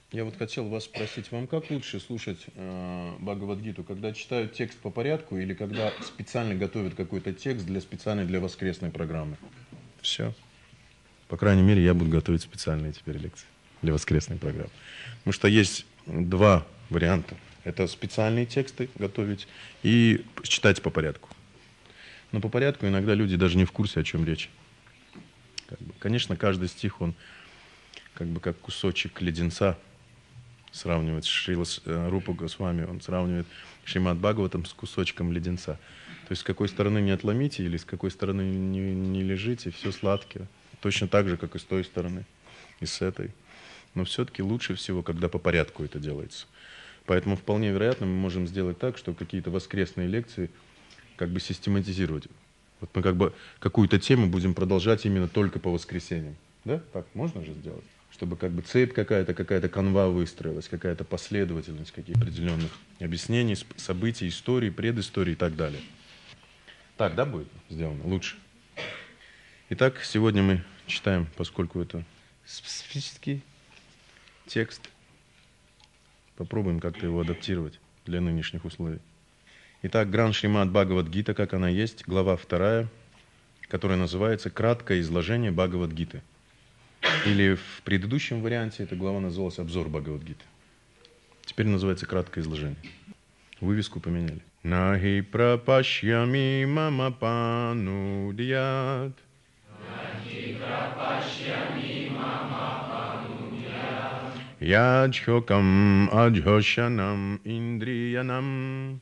Я вот хотел вас спросить, вам как лучше слушать Бхагавад-гиту, когда читают текст по порядку или когда специально готовят какой-то текст специальный для воскресной программы? Все. По крайней мере, я буду готовить специальные теперь лекции для воскресной программы. Потому что есть два варианта. Это специальные тексты готовить и читать по порядку. Но по порядку иногда люди даже не в курсе, о чем речь. Конечно, каждый стих, он как кусочек леденца, сравнивает Шрила Рупа Госвами, он сравнивает Шримад Бхагаватам с кусочком леденца. То есть с какой стороны не отломите или с какой стороны не лежите, все сладкое. Точно так же, как и с той стороны, и с этой. Но все-таки лучше всего, когда по порядку это делается. Поэтому вполне вероятно мы можем сделать так, что какие-то воскресные лекции систематизировать. Вот мы какую-то тему будем продолжать именно только по воскресеньям. Да? Так можно же сделать? Чтобы цепь какая-то канва выстроилась, какая-то последовательность каких-то определенных объяснений, событий, историй, предыстории и так далее. Так, да, будет сделано? Лучше. Итак, сегодня мы читаем, поскольку это специфический текст, попробуем как-то его адаптировать для нынешних условий. Итак, Гран Шримад Бхагавад-гита, как она есть, глава 2, которая называется «Краткое изложение Бхагавад-гиты». Или в предыдущем варианте эта глава называлась «Обзор Бхагавад-гиты». Теперь называется «Краткое изложение». Вывеску поменяли. Нахи прапашьями мама панудьят. Нахи прапашьями мама панудьят. Яджхокам аджхошанам индриянам.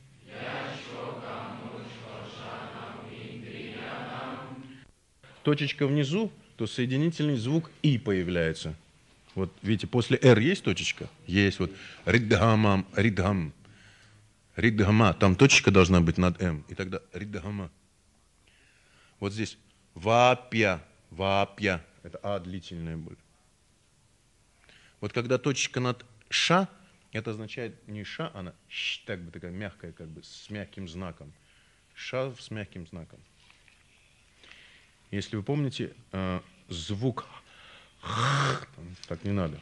Точечка внизу, то соединительный звук «и» появляется. Вот видите, после «р» есть точечка? Есть. Вот риддхамам, риддхам. Риддхама, там точечка должна быть над «м», и тогда риддхама. Вот здесь вапья, вапья, это «а» длительная боль. Вот когда точечка над «ша», это означает не «ша», она «щ», такая мягкая, с мягким знаком. «Ша» с мягким знаком. Если вы помните, звук так не надо.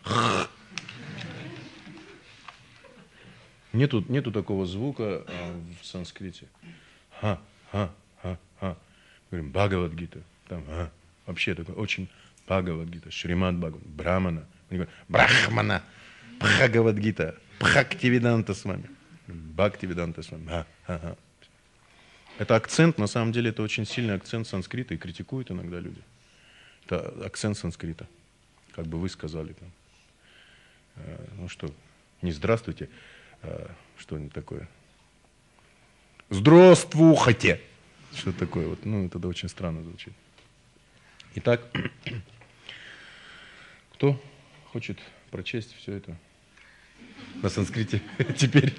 Нету такого звука в санскрите. Ха. Говорим Бхагавад-гита. Там вообще такой очень Бхагавад-гита, Шримад Бхагавад, Брамана. Они говорят Брахмана, Бхагавад-гита, Бхактивиданта с вами. Бхактивиданта с вами. Это акцент, на самом деле, это очень сильный акцент санскрита, и критикуют иногда люди. Это акцент санскрита, как бы вы сказали там. Ну что, не здравствуйте, что-нибудь такое. Здравствуйте! Что такое? Вот, ну, это очень странно звучит. Итак, кто хочет прочесть все это на санскрите теперь?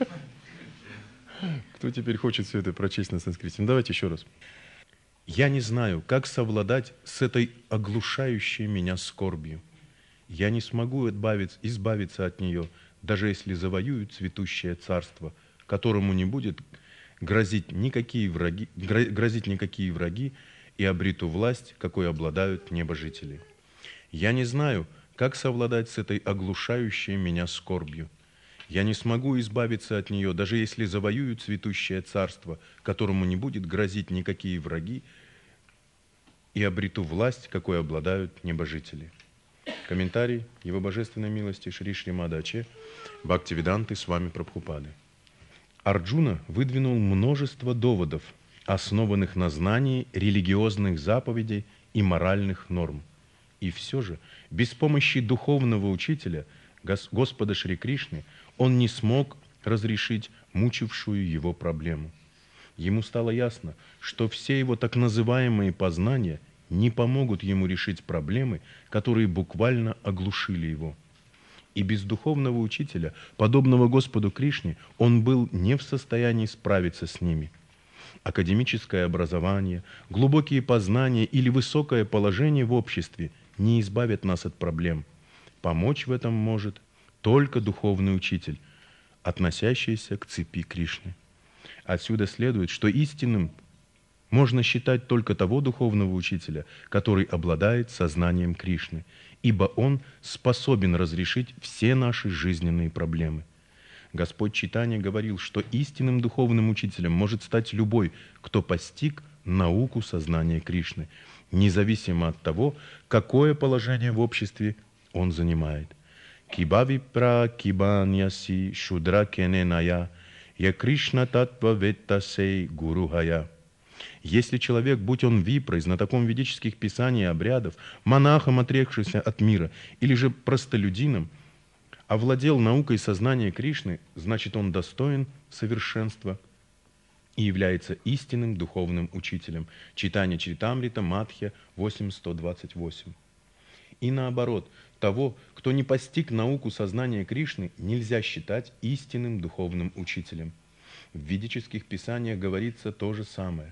Кто теперь хочет все это прочесть на санскрите? Ну, давайте еще раз. Я не знаю, как совладать с этой оглушающей меня скорбью. Я не смогу избавиться от нее, даже если завоюю цветущее царство, которому не будет грозить никакие враги, и обрету власть, какой обладают небожители. Я не знаю, как совладать с этой оглушающей меня скорбью. Я не смогу избавиться от нее, даже если завоюю цветущее царство, которому не будет грозить никакие враги, и обрету власть, какой обладают небожители. Комментарий Его Божественной милости Шри Шримада Аче Бхактивиданты Свами Прабхупады. Арджуна выдвинул множество доводов, основанных на знании религиозных заповедей и моральных норм. И все же, без помощи духовного учителя, Господа Шри Кришны, он не смог разрешить мучившую его проблему. Ему стало ясно, что все его так называемые познания не помогут ему решить проблемы, которые буквально оглушили его. И без духовного учителя, подобного Господу Кришне, он был не в состоянии справиться с ними. Академическое образование, глубокие познания или высокое положение в обществе не избавят нас от проблем. Помочь в этом может только духовный учитель, относящийся к цепи Кришны. Отсюда следует, что истинным Можно считать только того духовного учителя, который обладает сознанием Кришны, ибо он способен разрешить все наши жизненные проблемы. Господь Чайтанья говорил, что истинным духовным учителем может стать любой, кто постиг науку сознания Кришны, независимо от того, какое положение в обществе он занимает. Кибавипра кибаньяси шудра кененая, я Кришна татва веттасей гурухая. Если человек, будь он випрой, знатоком ведических писаний и обрядов, монахом, отрекшимся от мира, или же простолюдином, овладел наукой сознания Кришны, значит, он достоин совершенства и является истинным духовным учителем. Чайтанья Чаритамрита, Мадхья 8.128. И наоборот, того, кто не постиг науку сознания Кришны, нельзя считать истинным духовным учителем. В ведических писаниях говорится то же самое.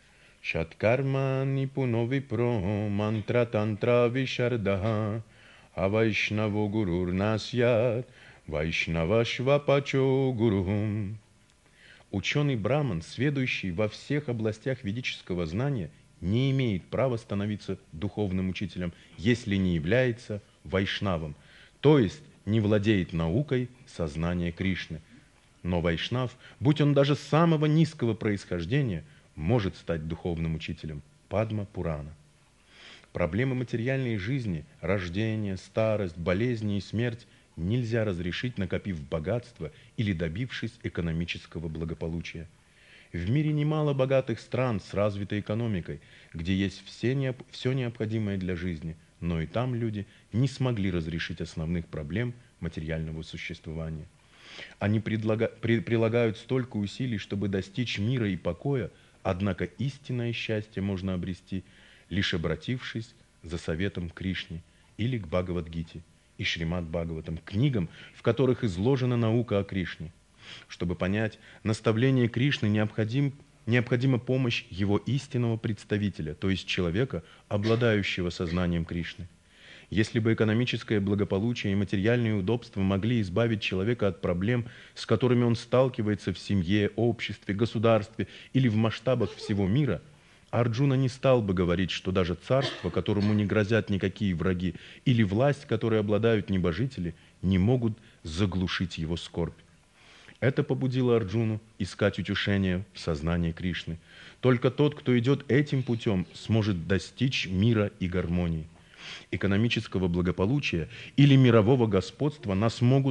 Шаткарма нипунови про мантра тантра вишардаха авайшнаво гурур насьят вайшнава швапачо гурухум. Ученый браман, сведущий во всех областях ведического знания, не имеет права становиться духовным учителем, если не является вайшнавом, то есть не владеет наукой сознания Кришны. Но вайшнав, будь он даже самого низкого происхождения, может стать духовным учителем. Падма Пурана. Проблемы материальной жизни, рождение, старость, болезни и смерть нельзя разрешить, накопив богатство или добившись экономического благополучия. В мире немало богатых стран с развитой экономикой, где есть все необходимое для жизни, но и там люди не смогли разрешить основных проблем материального существования. Они прилагают столько усилий, чтобы достичь мира и покоя, однако истинное счастье можно обрести, лишь обратившись за советом к Кришне или к Бхагавад-гите и Шримад-Бхагаватам, книгам, в которых изложена наука о Кришне. Чтобы понять наставление Кришны, необходима помощь его истинного представителя, то есть человека, обладающего сознанием Кришны. Если бы экономическое благополучие и материальные удобства могли избавить человека от проблем, с которыми он сталкивается в семье, обществе, государстве или в масштабах всего мира, Арджуна не стал бы говорить, что даже царство, которому не грозят никакие враги, или власть, которой обладают небожители, не могут заглушить его скорбь. Это побудило Арджуну искать утешение в сознании Кришны. Только тот, кто идет этим путем, сможет достичь мира и гармонии. Экономического благополучия или мирового господства нас могут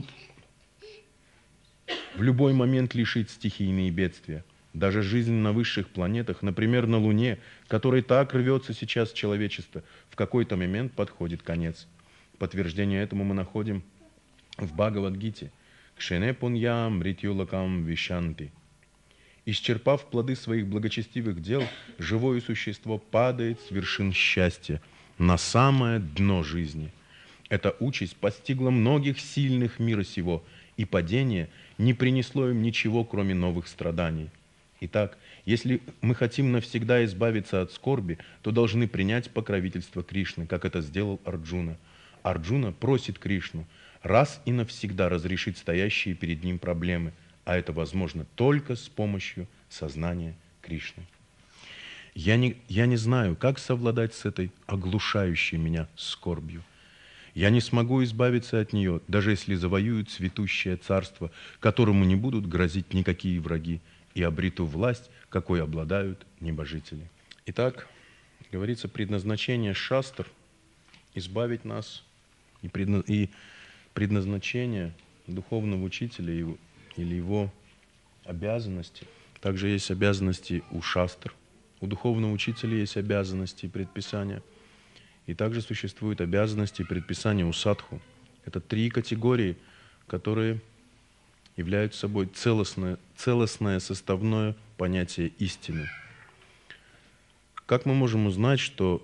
в любой момент лишить стихийные бедствия. Даже жизнь на высших планетах, например, на Луне, которой так рвется сейчас человечество, в какой-то момент подходит конец. Подтверждение этому мы находим в Бхагавад-гите. «Кшене пуньям ритюлакам вишанти». Исчерпав плоды своих благочестивых дел, живое существо падает с вершин счастья на самое дно жизни. Эта участь постигла многих сильных мира сего, и падение не принесло им ничего, кроме новых страданий. Итак, если мы хотим навсегда избавиться от скорби, то должны принять покровительство Кришны, как это сделал Арджуна. Арджуна просит Кришну раз и навсегда разрешить стоящие перед ним проблемы, а это возможно только с помощью сознания Кришны. Я не знаю, как совладать с этой оглушающей меня скорбью. Я не смогу избавиться от нее, даже если завоюю цветущее царство, которому не будут грозить никакие враги, и обрету власть, какой обладают небожители. Итак, говорится, предназначение шастр – избавить нас, и предназначение духовного учителя или его обязанности. Также есть обязанности у шастр. У духовного учителя есть обязанности и предписания. И также существуют обязанности и предписания у садху. Это три категории, которые являются собой целостное составное понятие истины. Как мы можем узнать, что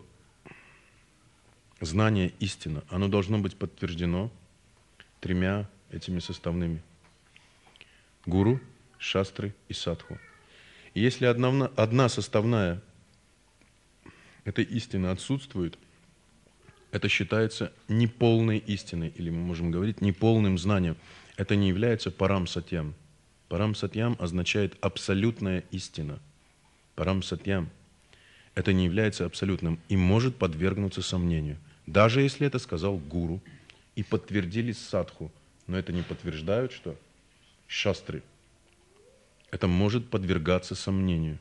знание истина, оно должно быть подтверждено тремя этими составными: гуру, шастры и садху. И если одна составная этой истины отсутствует, это считается неполной истиной, или мы можем говорить неполным знанием. Это не является парам сатьям. Парам сатьям означает абсолютная истина. Парам сатьям это не является абсолютным и может подвергнуться сомнению. Даже если это сказал гуру и подтвердили садху, но это не подтверждают, что шастры. Это может подвергаться сомнению.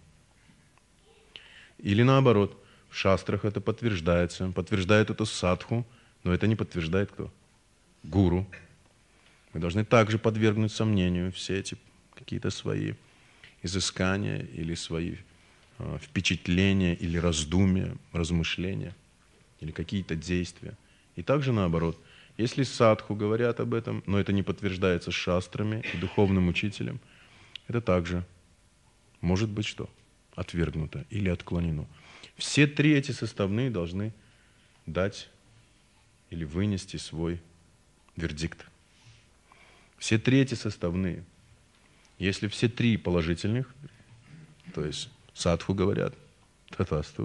Или наоборот, в шастрах это подтверждается, подтверждает это садху, но это не подтверждает кто? Гуру. Мы должны также подвергнуть сомнению все эти какие-то свои изыскания или свои впечатления или раздумья, размышления или какие-то действия. И также наоборот, если садху говорят об этом, но это не подтверждается шастрами и духовным учителем, это также может быть что? Отвергнуто или отклонено. Все три эти составные должны дать или вынести свой вердикт. Все три эти составные. Если все три положительных, то есть садху говорят, татасту,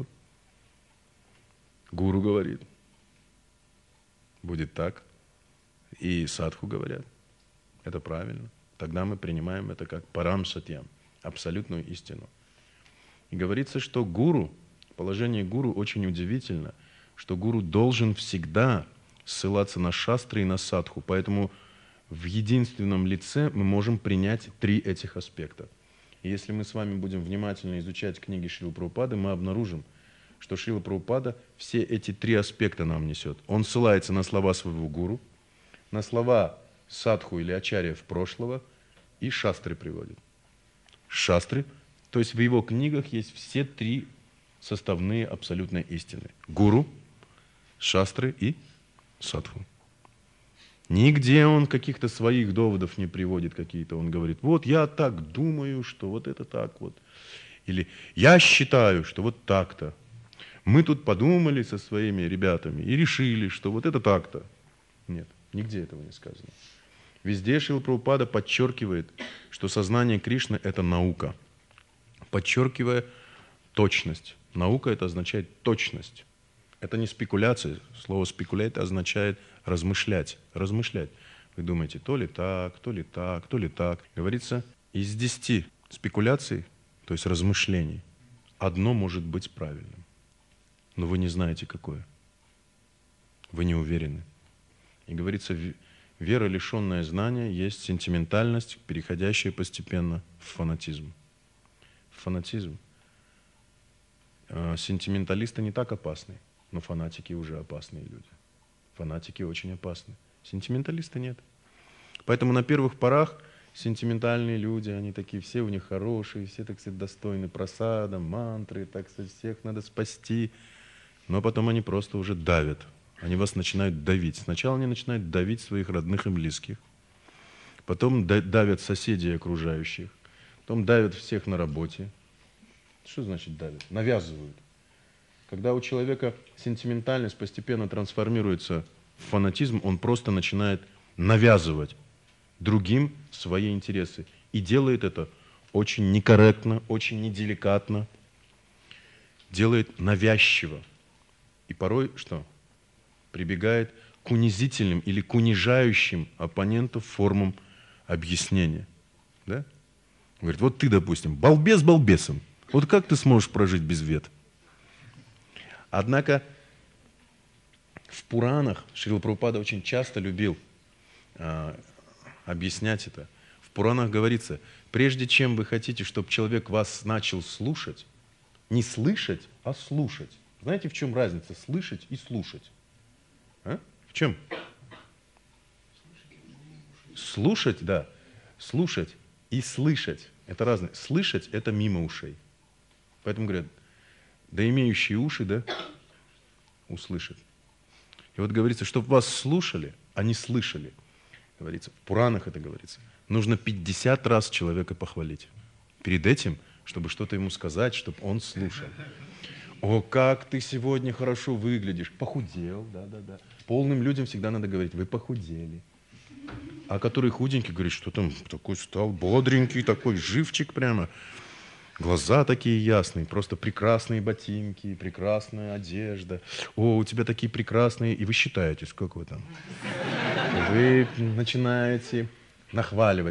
гуру говорит, будет так, и садху говорят, это правильно, тогда мы принимаем это как парам сатьям, абсолютную истину. И говорится, что гуру, положение гуру очень удивительно, что гуру должен всегда ссылаться на шастры и на садху, поэтому в единственном лице мы можем принять три этих аспекта. И если мы с вами будем внимательно изучать книги Шрилы Прабхупады, мы обнаружим, что Шрила Прабхупада все эти три аспекта нам несет. Он ссылается на слова своего гуру, на слова садху или ачарьев прошлого, и шастры приводит. Шастры, то есть в его книгах есть все три составные абсолютной истины. Гуру, шастры и садху. Нигде он каких-то своих доводов не приводит какие-то. Он говорит, вот я так думаю, что вот это так вот. Или я считаю, что вот так-то. Мы тут подумали со своими ребятами и решили, что вот это так-то. Нет, нигде этого не сказано. Везде Шрила Прабхупада подчеркивает, что сознание Кришны – это наука. Подчеркивая точность. Наука – это означает точность. Это не спекуляция. Слово «спекулять» означает размышлять. Размышлять. Вы думаете, то ли так, то ли так, то ли так. Говорится, из 10 спекуляций, то есть размышлений, одно может быть правильным. Но вы не знаете, какое. Вы не уверены. И говорится, вера, лишенная знания, есть сентиментальность, переходящая постепенно в фанатизм. Фанатизм. Сентименталисты не так опасны, но фанатики уже опасные люди. Фанатики очень опасны. Сентименталисты нет. Поэтому на первых порах сентиментальные люди, они такие, все у них хорошие, все, так сказать, достойны просада, мантры, так сказать, всех надо спасти. Но потом они просто уже давят. Они вас начинают давить. Сначала они начинают давить своих родных и близких. Потом давят соседей окружающих. Потом давят всех на работе. Что значит давят? Навязывают. Когда у человека сентиментальность постепенно трансформируется в фанатизм, он просто начинает навязывать другим свои интересы. И делает это очень некорректно, очень неделикатно. Делает навязчиво. И порой что? Прибегает к унизительным или к унижающим оппонентов формам объяснения. Да? Говорит, вот ты, допустим, балбес балбесом. Вот как ты сможешь прожить без вет? Однако в Пуранах Шрила Прабхупада очень часто любил объяснять это. В Пуранах говорится, прежде чем вы хотите, чтобы человек вас начал слушать, не слышать, а слушать. Знаете, в чем разница слышать и слушать? А? В чем? Слушать, да. Слушать и слышать. Это разное. Слышать – это мимо ушей. Поэтому говорят, да имеющие уши, да, услышат. И вот говорится, чтобы вас слушали, а не слышали. Говорится, в Пуранах это говорится. Нужно 50 раз человека похвалить. Перед этим, чтобы что-то ему сказать, чтобы он слушал. О, как ты сегодня хорошо выглядишь. Похудел, да-да-да. Полным людям всегда надо говорить, вы похудели. А который худенький, говорит, что там такой стал бодренький, такой живчик прямо. Глаза такие ясные, просто прекрасные ботинки, прекрасная одежда. О, у тебя такие прекрасные. И вы считаете, сколько вы там. Вы начинаете нахваливать.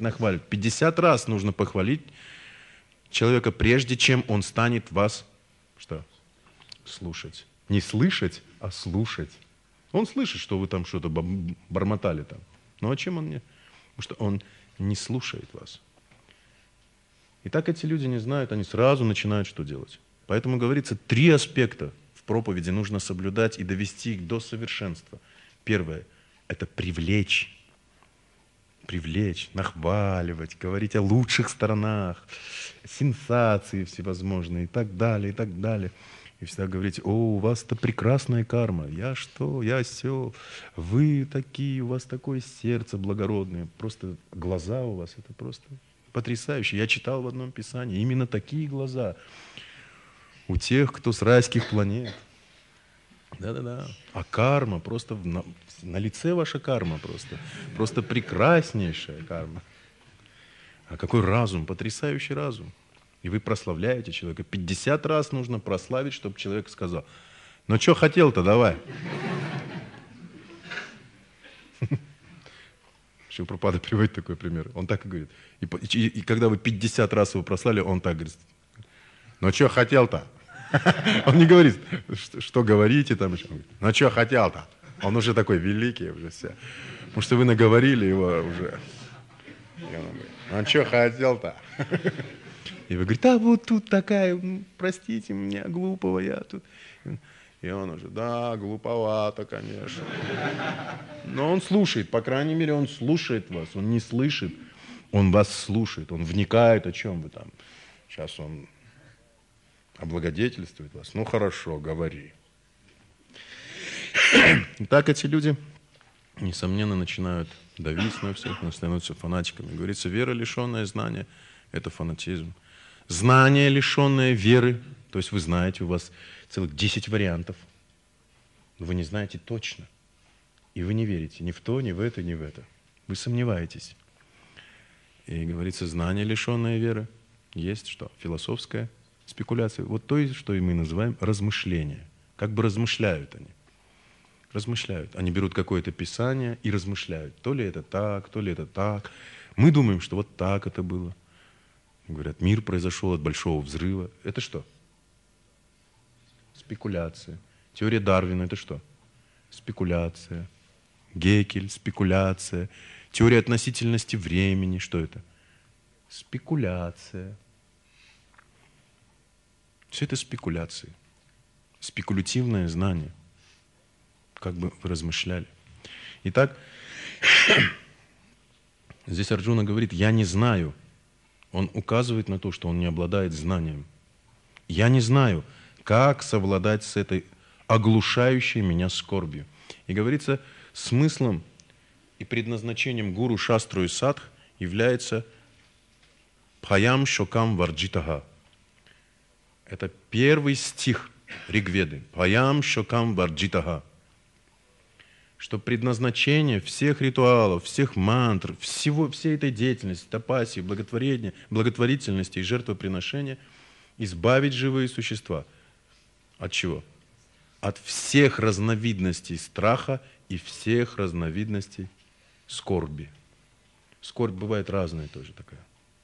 50 раз нужно похвалить человека, прежде чем он станет вас Что? Слушать. Не слышать, а слушать. Он слышит, что вы там что-то бормотали там. Но о чем он не? Потому что он не слушает вас. И так эти люди не знают, они сразу начинают что делать. Поэтому говорится, 3 аспекта в проповеди нужно соблюдать и довести их до совершенства. Первое – это привлечь, нахваливать, говорить о лучших сторонах, сенсации всевозможные и так далее, и так далее. И всегда говорить: о, у вас-то прекрасная карма, я что, я сё, вы такие, у вас такое сердце благородное, просто глаза у вас, это просто потрясающе. Я читал в одном писании, именно такие глаза у тех, кто с райских планет. Да-да-да. А карма, просто на лице ваша карма просто прекраснейшая карма. А какой разум, потрясающий разум. И вы прославляете человека. 50 раз нужно прославить, чтобы человек сказал: ну что хотел-то, давай. Шилпрапада приводит такой пример. Он так и говорит. И когда вы 50 раз его прославили, он так говорит: ну что хотел-то? Он не говорит, что говорите там еще. Ну что хотел-то? Он уже такой великий, уже все. Потому что вы наговорили его уже. Ну что хотел-то? И вы говорите: а вот тут такая, простите меня, глупого я тут. И он уже: да, глуповато, конечно. Но он слушает, по крайней мере, он слушает вас. Он не слышит, он вас слушает, он вникает, о чем вы там. Сейчас он облагодетельствует вас. Ну хорошо, говори. И так эти люди, несомненно, начинают давить на всех, становятся фанатиками. Говорится, вера, лишенная знания, это фанатизм. Знание, лишенное веры, то есть вы знаете, у вас целых 10 вариантов, но вы не знаете точно. И вы не верите ни в то, ни в это, ни в это. Вы сомневаетесь. И говорится, знание, лишенное веры, есть что? Философская спекуляция. Вот то, что и мы называем размышление. Как бы размышляют они. Размышляют. Они берут какое-то писание и размышляют. То ли это так, то ли это так. Мы думаем, что вот так это было. Говорят, мир произошел от большого взрыва. Это что? Спекуляция. Теория Дарвина – это что? Спекуляция. Геккель – спекуляция. Теория относительности времени – что это? Спекуляция. Все это спекуляции. Спекулятивное знание. Как бы вы размышляли. Итак, здесь Арджуна говорит, я не знаю. Он указывает на то, что он не обладает знанием. Я не знаю, как совладать с этой оглушающей меня скорбью. И говорится, смыслом и предназначением гуру, шастру и садх является Бхаям Шокам Варджитага. Это первый стих Ригведы. Бхаям Шокам Варджитага. Что предназначение всех ритуалов, всех мантр, всей этой деятельности, тапаси, благотворительности и жертвоприношения избавить живые существа. От чего? От всех разновидностей страха и всех разновидностей скорби. Скорбь бывает разная тоже такая.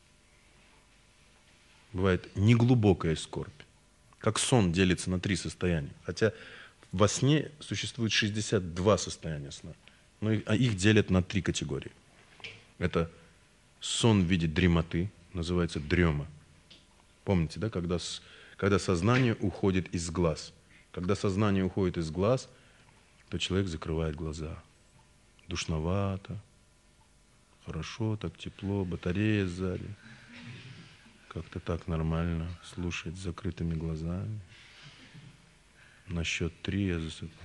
Бывает неглубокая скорбь. Как сон делится на 3 состояния. Хотя во сне существует 62 состояния сна, но их делят на 3 категории. Это сон в виде дремоты, называется дрема. Помните, да, когда сознание уходит из глаз. Когда сознание уходит из глаз, то человек закрывает глаза. Душновато, хорошо, так тепло, батарея сзади. Как-то так нормально слушать с закрытыми глазами. На счет 3 я засыпаю.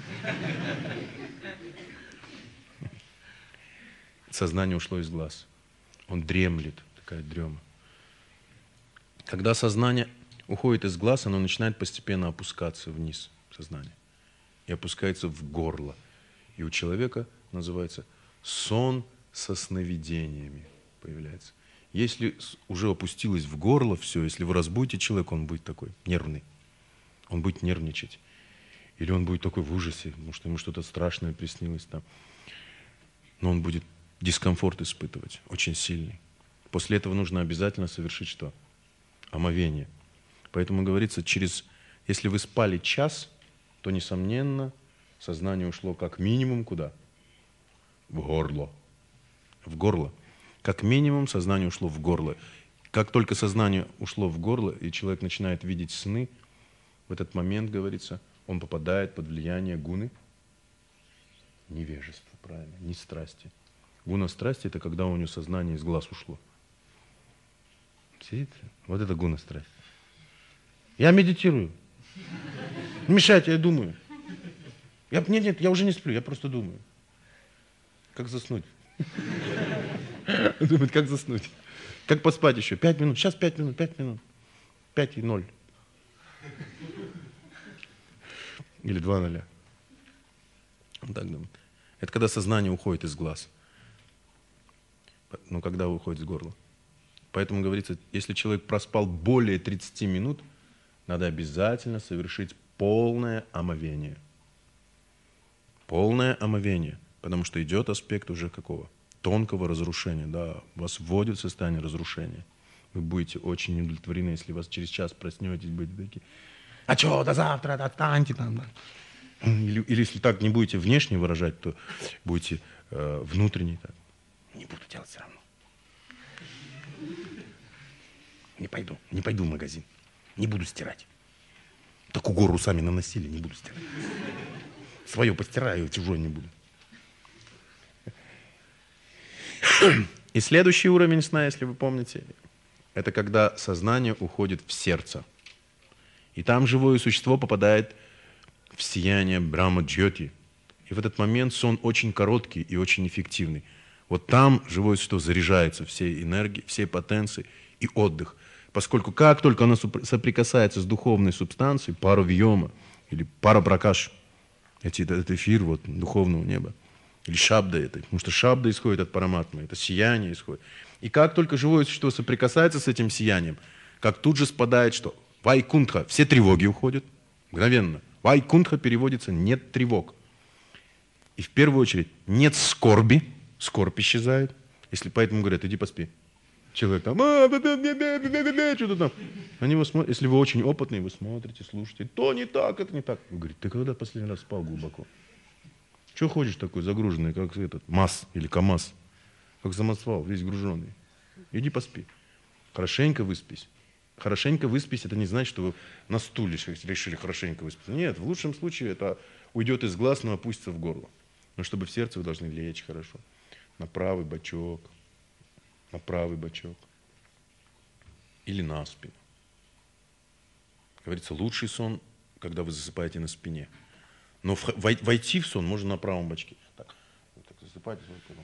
Сознание ушло из глаз. Он дремлет, такая дрема. Когда сознание уходит из глаз, оно начинает постепенно опускаться вниз, сознание. И опускается в горло. И у человека называется сон со сновидениями появляется. Если уже опустилось в горло все, если вы разбудите человека, он будет такой нервный. Он будет нервничать. Или он будет такой в ужасе, потому что ему что-то страшное приснилось там. Но он будет дискомфорт испытывать, очень сильный. После этого нужно обязательно совершить что? Омовение. Поэтому говорится, через Если вы спали час, то, несомненно, сознание ушло как минимум куда? В горло. В горло. Как минимум сознание ушло в горло. Как только сознание ушло в горло, и человек начинает видеть сны, в этот момент, говорится, он попадает под влияние гуны невежества, правильно, не страсти. Гуна страсти – это когда у него сознание из глаз ушло. Сидит? Вот это гуна страсти. Я медитирую. Не мешайте, я думаю. Нет, я уже не сплю, я просто думаю. Как заснуть? Думает, как заснуть. Как поспать еще? 5 минут, сейчас 5 минут, 5 минут. 5 и 0. Или 2 0. Он так думает. Это когда сознание уходит из глаз. Но когда уходит из горла. Поэтому говорится, если человек проспал более 30 минут, надо обязательно совершить полное омовение. Полное омовение. Потому что идет аспект уже какого? Тонкого разрушения. Да, вас вводит в состояние разрушения. Вы будете очень удовлетворены, если вас через час проснетесь, будете такие, а что, до завтра, отстаньте там. Да. Или если так не будете внешне выражать, то будете внутренне так. Не буду делать все равно. Не пойду в магазин. Не буду стирать. Такую гору сами наносили, не буду стирать. Свое постираю, чужое не буду. И следующий уровень сна, если вы помните, это когда сознание уходит в сердце. И там живое существо попадает в сияние Брахма-джьоти. И в этот момент сон очень короткий и очень эффективный. Вот там живое существо заряжается всей энергией, всей потенцией и отдых. Поскольку как только оно соприкасается с духовной субстанцией, паравьома или парапракаш, это эфир вот, духовного неба, или шабда это, потому что шабда исходит от параматмы, это сияние исходит. И как только живое существо соприкасается с этим сиянием, как тут же спадает что? Вайкунтха, все тревоги уходят, мгновенно. Вайкунтха переводится «нет тревог». И в первую очередь нет скорби, скорбь исчезает. Если поэтому говорят, иди поспи. Человек там, что-то там. На него смотрят, если вы очень опытный, вы смотрите, слушаете, то не так, это не так. Вы говорите, ты когда последний раз спал глубоко? Чего ходишь такой загруженный, как этот МАЗ или КАМАЗ? Как самосвал, весь груженный. Иди поспи. Хорошенько выспись. Хорошенько выспись, это не значит, что вы на стуле решили хорошенько выспаться. Нет, в лучшем случае это уйдет из глаз, но опустится в горло. Но чтобы в сердце вы должны лечь хорошо. На правый бочок. На правый бочок. Или на спину. Говорится, лучший сон, когда вы засыпаете на спине. Но войти в сон можно на правом бочке. Так, вы так засыпаете,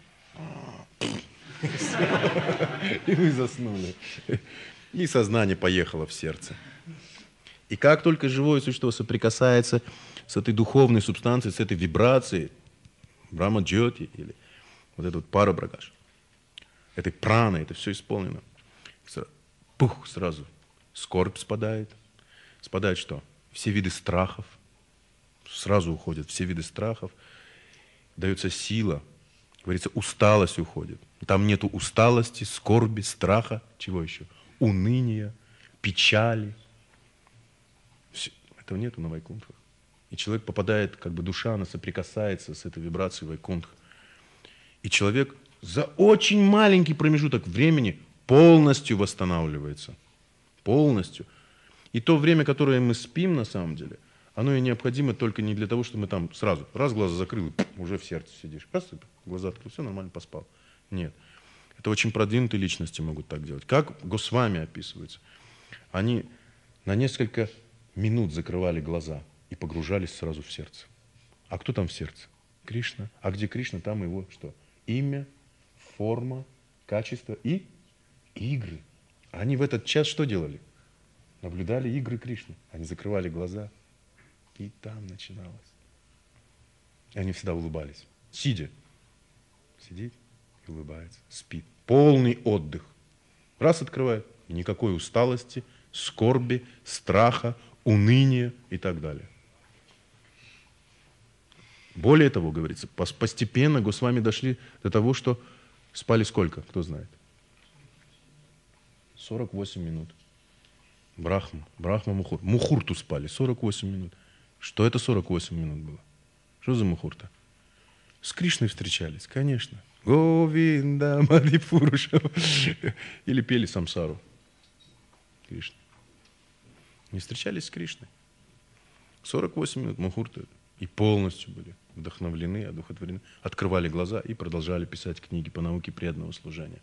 и вы заснули. И сознание поехало в сердце. И как только живое существо соприкасается с этой духовной субстанцией, с этой вибрацией, Брахма-джьоти или вот этот парабракаш, этой праной, это все исполнено. Пух, сразу скорбь спадает. Спадает что? Все виды страхов. Сразу уходят все виды страхов. Дается сила. Говорится, усталость уходит. Там нету усталости, скорби, страха. Чего еще? Уныния, печали. Этого нету на вайкунтхах. И человек попадает, как бы душа, она соприкасается с этой вибрацией вайкунтха. И человек за очень маленький промежуток времени полностью восстанавливается. Полностью. И то время, которое мы спим, на самом деле, оно и необходимо только не для того, чтобы мы там сразу, раз глаза закрыл, и уже в сердце сидишь. Раз, глаза открыл, все нормально, поспал. Нет. Это очень продвинутые личности могут так делать. Как Госвами описывается. Они на несколько минут закрывали глаза и погружались сразу в сердце. А кто там в сердце? Кришна. А где Кришна, там его что? Имя, форма, качество и игры. Они в этот час что делали? Наблюдали игры Кришны. Они закрывали глаза. И там начиналось. И они всегда улыбались. Сидя. Сидит и улыбается. Спит. Полный отдых. Раз открывает. И никакой усталости, скорби, страха, уныния и так далее. Более того, говорится, постепенно Госвами дошли до того, что спали сколько, кто знает? 48 минут. Брахма, Мухурта. Мухурту спали 48 минут. Что это 48 минут было? Что за Мухурта? С Кришной встречались, конечно. Говинда, Мадипуруша. Или пели самсару. Кришна. Не встречались с Кришной. 48 минут Мухурта. И полностью были вдохновлены, одухотворены. Открывали глаза и продолжали писать книги по науке преданного служения.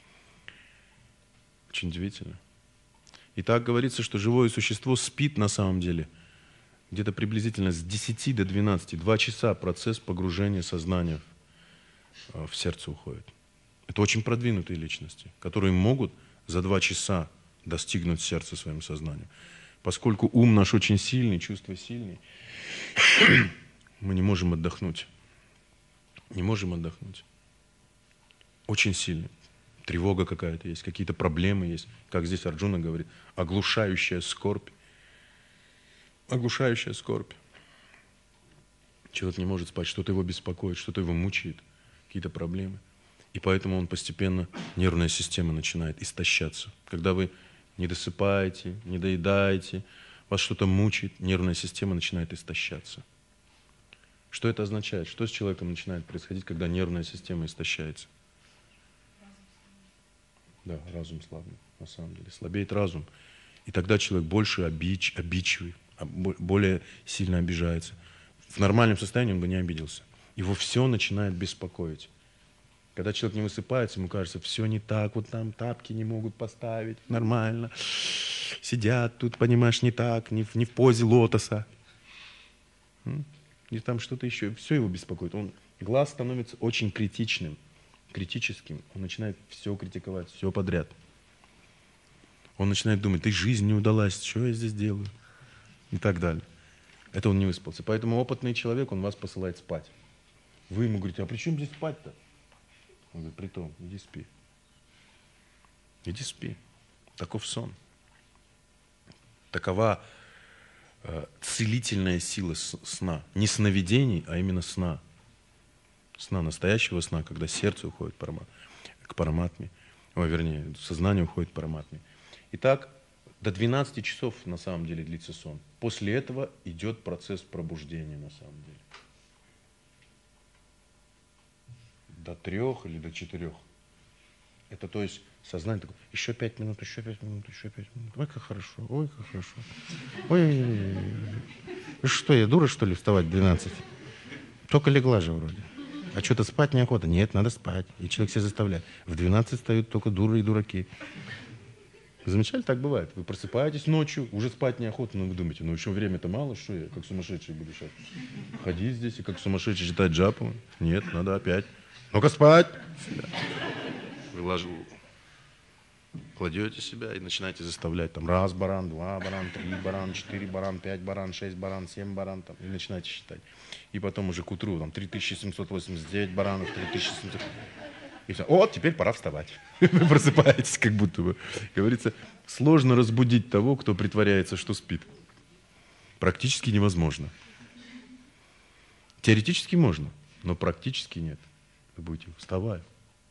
Очень удивительно. И так говорится, что живое существо спит на самом деле где-то приблизительно с 10 до 12, 2 часа процесс погружения сознания в сердце уходит. Это очень продвинутые личности, которые могут за 2 часа достигнуть сердца своим сознанием. Поскольку ум наш очень сильный, чувства сильные, мы не можем отдохнуть. Не можем отдохнуть. Очень сильный. Тревога какая-то есть, какие-то проблемы есть. Как здесь Арджуна говорит, оглушающая скорбь. Оглушающая скорбь. Человек не может спать, что-то его беспокоит, что-то его мучает, какие-то проблемы. И поэтому он постепенно, нервная система начинает истощаться. Когда вы не досыпаете, не доедаете, вас что-то мучает, нервная система начинает истощаться. Что это означает? Что с человеком начинает происходить, когда нервная система истощается? Да, разум слабнет, на самом деле. Слабеет разум. И тогда человек больше обидчивый, более сильно обижается. В нормальном состоянии он бы не обиделся. Его все начинает беспокоить. Когда человек не высыпается, ему кажется, все не так, вот там тапки не могут поставить, нормально. Сидят тут, понимаешь, не так, не в позе лотоса. И там что-то еще, все его беспокоит. Глаз становится очень критичным. Критическим, он начинает все критиковать, все подряд. Он начинает думать, ты жизнь не удалась, что я здесь делаю? И так далее. Это он не выспался. Поэтому опытный человек, он вас посылает спать. Вы ему говорите, а при чем здесь спать-то? Он говорит, притом, иди спи. Иди спи. Таков сон. Такова целительная сила сна. Не сновидений, а именно сна. Сна, настоящего сна, когда сердце уходит к параматме, вернее, сознание уходит к параматме. Итак, до 12 часов на самом деле длится сон. После этого идет процесс пробуждения на самом деле. До 3 или до 4. Это то есть сознание такое, еще 5 минут, еще 5 минут, еще 5 минут. Ой, как хорошо, ой, как хорошо. Ой, что, я дура, что ли, вставать в 12? Только легла же вроде. А что-то спать неохота? Нет, надо спать. И человек себя заставляет. В 12 встают только дуры и дураки. Вы замечали, так бывает? Вы просыпаетесь ночью, уже спать неохота, но вы думаете, ну еще время-то мало, что я как сумасшедший буду сейчас ходить здесь и как сумасшедший читать джапу? Нет, надо опять. Ну-ка спать! Вы кладете себя и начинаете заставлять. Там 1 баран, 2 баран, 3 баран, 4 баран, 5 баран, 6 баран, 7 баран. Там, и начинаете считать. И потом уже к утру там 3789 баранов, 3700. И все. О, теперь пора вставать. Вы просыпаетесь, как будто бы. Говорится, сложно разбудить того, кто притворяется, что спит. Практически невозможно. Теоретически можно, но практически нет. Вы будете, вставай.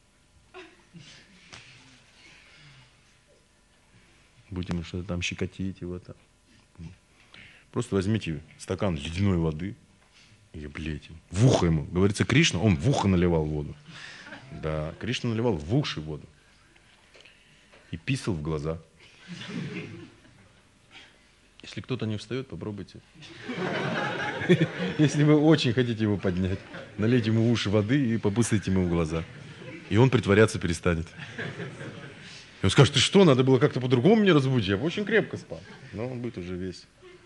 Будем что-то там щекотить его там. Просто возьмите стакан ледяной воды и блейте. В ухо ему. Говорится, Кришна, он в ухо наливал воду. Да, Кришна наливал в уши воду. И писал в глаза. Если кто-то не встает, попробуйте. Если вы очень хотите его поднять, налейте ему в уши воды и попысайте ему в глаза. И он притворяться перестанет. И он скажет, ты что, надо было как-то по-другому меня разбудить? Я бы очень крепко спал. Но он будет уже весь.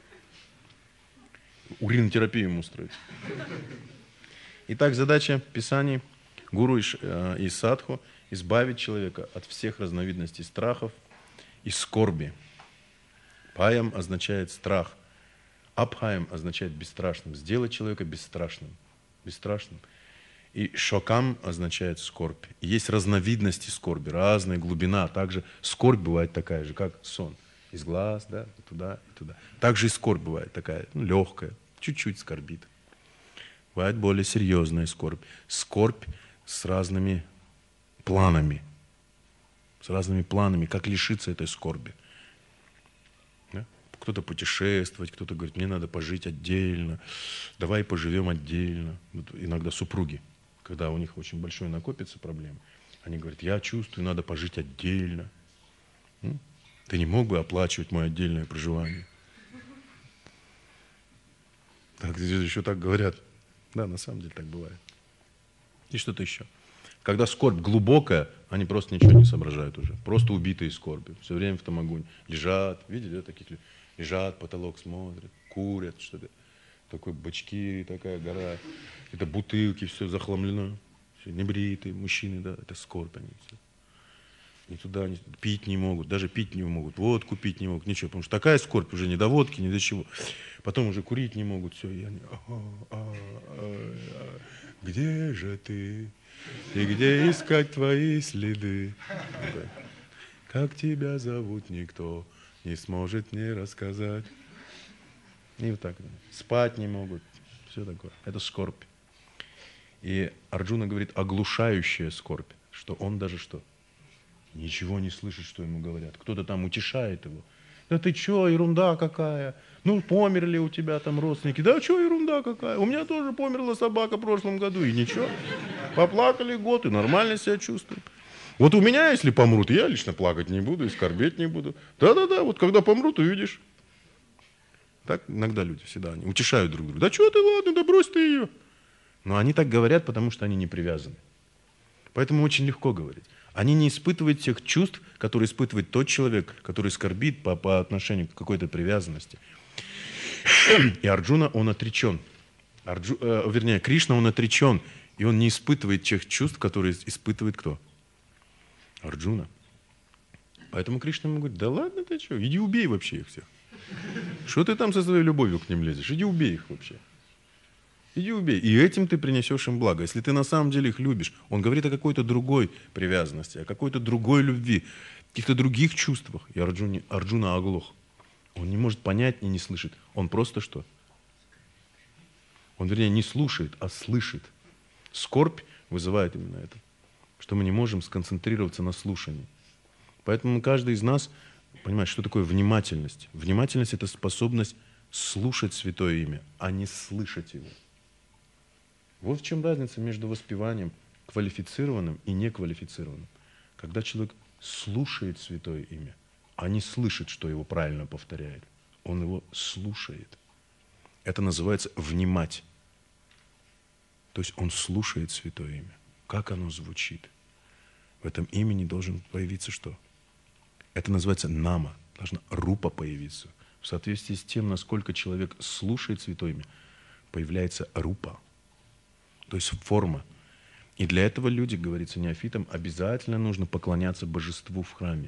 Уринотерапию ему устроить. Итак, задача Писаний, гуру и садху избавить человека от всех разновидностей страхов и скорби. Паям означает страх. Абхаям означает бесстрашным. Сделать человека бесстрашным. Бесстрашным. И шокам означает скорбь. И есть разновидности скорби, разная глубина. Также скорбь бывает такая же, как сон. Из глаз, да, и туда, и туда. Также и скорбь бывает такая, легкая, чуть-чуть скорбит. Бывает более серьезная скорбь. Скорбь с разными планами. С разными планами, как лишиться этой скорби. Кто-то путешествовать, кто-то говорит, мне надо пожить отдельно, давай поживем отдельно. Вот иногда супруги, когда у них очень большой накопится проблем, они говорят, я чувствую, надо пожить отдельно. Ты не мог бы оплачивать мое отдельное проживание? Так, здесь еще так говорят. Да, на самом деле так бывает. И что-то еще. Когда скорбь глубокая, они просто ничего не соображают уже. Просто убитые скорбью. Все время в том огонь. Лежат, видели, да, таких людей? Лежат, потолок смотрят, курят, что-то. Такой бачки, такая гора. Это бутылки, все захламлено. Все небритые мужчины, да, это скорбь они все. Ни туда, ни туда. Пить не могут, даже пить не могут, водку пить не могут, ничего. Потому что такая скорбь уже не до водки, ни до чего. Потом уже курить не могут, все. И они, где же ты? И где искать твои следы? Как тебя зовут, никто не сможет мне рассказать. И вот так. Спать не могут. Все такое. Это скорбь. И Арджуна говорит, оглушающая скорбь, что он даже что? Ничего не слышит, что ему говорят. Кто-то там утешает его. Да ты что, ерунда какая? Ну, померли у тебя там родственники. Да что, ерунда какая? У меня тоже померла собака в прошлом году. И ничего. Поплакали год и нормально себя чувствуют. Вот у меня, если помрут, я лично плакать не буду и скорбеть не буду. Да-да-да, вот когда помрут, увидишь. Так иногда люди всегда они утешают друг друга. Да что ты, ладно, да брось ты ее. Но они так говорят, потому что они не привязаны. Поэтому очень легко говорить. Они не испытывают тех чувств, которые испытывает тот человек, который скорбит по отношению к какой-то привязанности. И Арджуна, он отречен. Вернее, Кришна, он отречен. И он не испытывает тех чувств, которые испытывает кто? Арджуна. Поэтому Кришна ему говорит, да ладно ты что, иди убей вообще их всех. Что ты там со своей любовью к ним лезешь? Иди убей их вообще. Иди убей. И этим ты принесешь им благо. Если ты на самом деле их любишь, он говорит о какой-то другой привязанности, о какой-то другой любви, каких-то других чувствах. И Арджуна оглох. Он не может понять и не слышит. Он просто что? Он, вернее, не слушает, а слышит. Скорбь вызывает именно это, что мы не можем сконцентрироваться на слушании. Поэтому каждый из нас понимает, что такое внимательность. Внимательность – это способность слушать Святое Имя, а не слышать его. Вот в чем разница между воспеванием квалифицированным и неквалифицированным. Когда человек слушает Святое Имя, а не слышит, что его правильно повторяет. Он его слушает. Это называется внимать. То есть он слушает Святое Имя. Как оно звучит. В этом имени должен появиться что? Это называется нама. Должна рупа появиться. В соответствии с тем, насколько человек слушает Святое Имя, появляется рупа. То есть форма. И для этого люди, говорится неофитам, обязательно нужно поклоняться божеству в храме.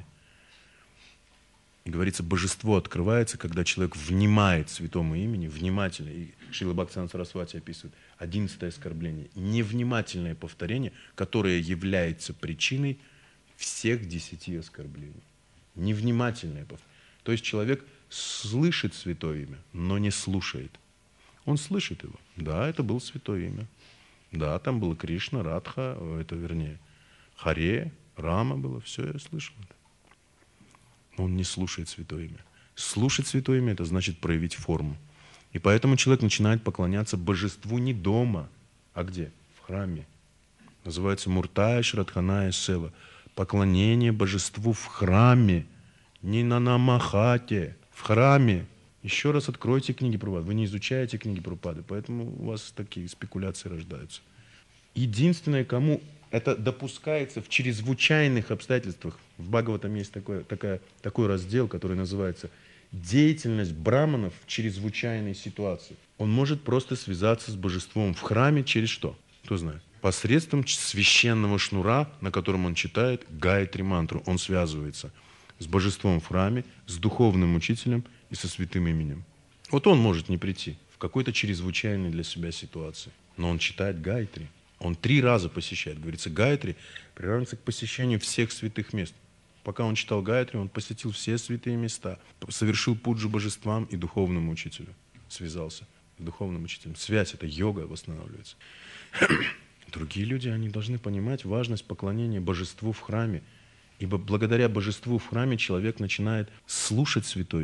И говорится, божество открывается, когда человек внимает святому имени, внимательно. И Шрила Бхактисиданта Сарасвати описывает 11-е оскорбление. Невнимательное повторение, которое является причиной всех 10 оскорблений. Невнимательное повторение. То есть человек слышит святое имя, но не слушает. Он слышит его. Да, это было святое имя. Да, там было Кришна, Радха, это вернее Харе, Рама было, все я слышал это. Но он не слушает Святое Имя. Слушать Святое Имя – это значит проявить форму. И поэтому человек начинает поклоняться божеству не дома, а где? В храме. Называется Муртая Шрадханая Сева. Поклонение божеству в храме, не на намахате, в храме. Еще раз откройте книги Прабхупады. Вы не изучаете книги Прабхупады, поэтому у вас такие спекуляции рождаются. Единственное, кому это допускается в чрезвычайных обстоятельствах, в Бхагаватам есть такой раздел, который называется «Деятельность браманов в чрезвычайной ситуации». Он может просто связаться с божеством в храме через что? Кто знает? Посредством священного шнура, на котором он читает Гайатри мантру. Он связывается с божеством в храме, с духовным учителем и со святым именем. Вот он может не прийти в какой-то чрезвычайной для себя ситуации, но он читает Гайатри. Он 3 раза посещает. Говорится, Гайатри приравнивается к посещению всех святых мест. Пока он читал Гайатри, он посетил все святые места, совершил пуджу божествам и духовному учителю. Связался с духовным учителем. Связь – это йога восстанавливается. Другие люди, они должны понимать важность поклонения божеству в храме. Ибо благодаря божеству в храме человек начинает слушать Святое Имя.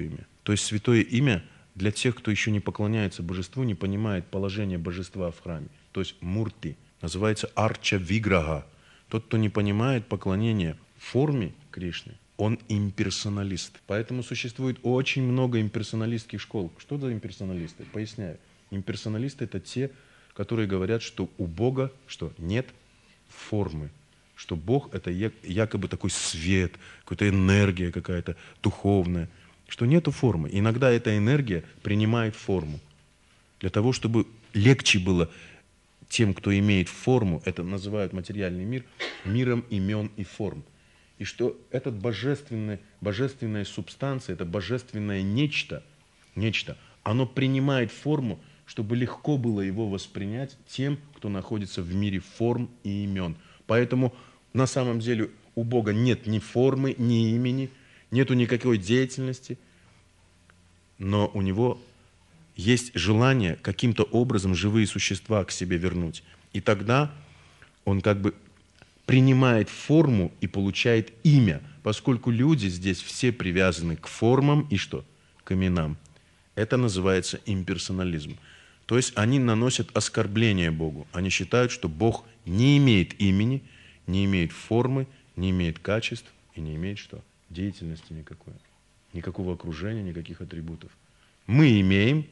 То есть святое имя для тех, кто еще не поклоняется божеству, не понимает положение божества в храме. То есть мурти. Называется арча виграха. Тот, кто не понимает поклонение форме Кришны, он имперсоналист. Поэтому существует очень много имперсоналистских школ. Что за имперсоналисты? Поясняю. Имперсоналисты — это те, которые говорят, что у Бога что? Нет формы. Что Бог — это якобы такой свет, какая-то энергия какая-то духовная. Что нету формы. Иногда эта энергия принимает форму. Для того, чтобы легче было тем, кто имеет форму, это называют материальный мир, миром имен и форм. И что этот божественная субстанция, это божественное нечто, оно принимает форму, чтобы легко было его воспринять тем, кто находится в мире форм и имен. Поэтому на самом деле у Бога нет ни формы, ни имени, нету никакой деятельности, но у Него есть желание каким-то образом живые существа к себе вернуть. И тогда Он как бы принимает форму и получает имя, поскольку люди здесь все привязаны к формам и что? К именам. Это называется имперсонализм. То есть они наносят оскорбление Богу. Они считают, что Бог не имеет имени, не имеет формы, не имеет качеств и не имеет что? Деятельности никакой. Никакого окружения, никаких атрибутов. Мы имеем,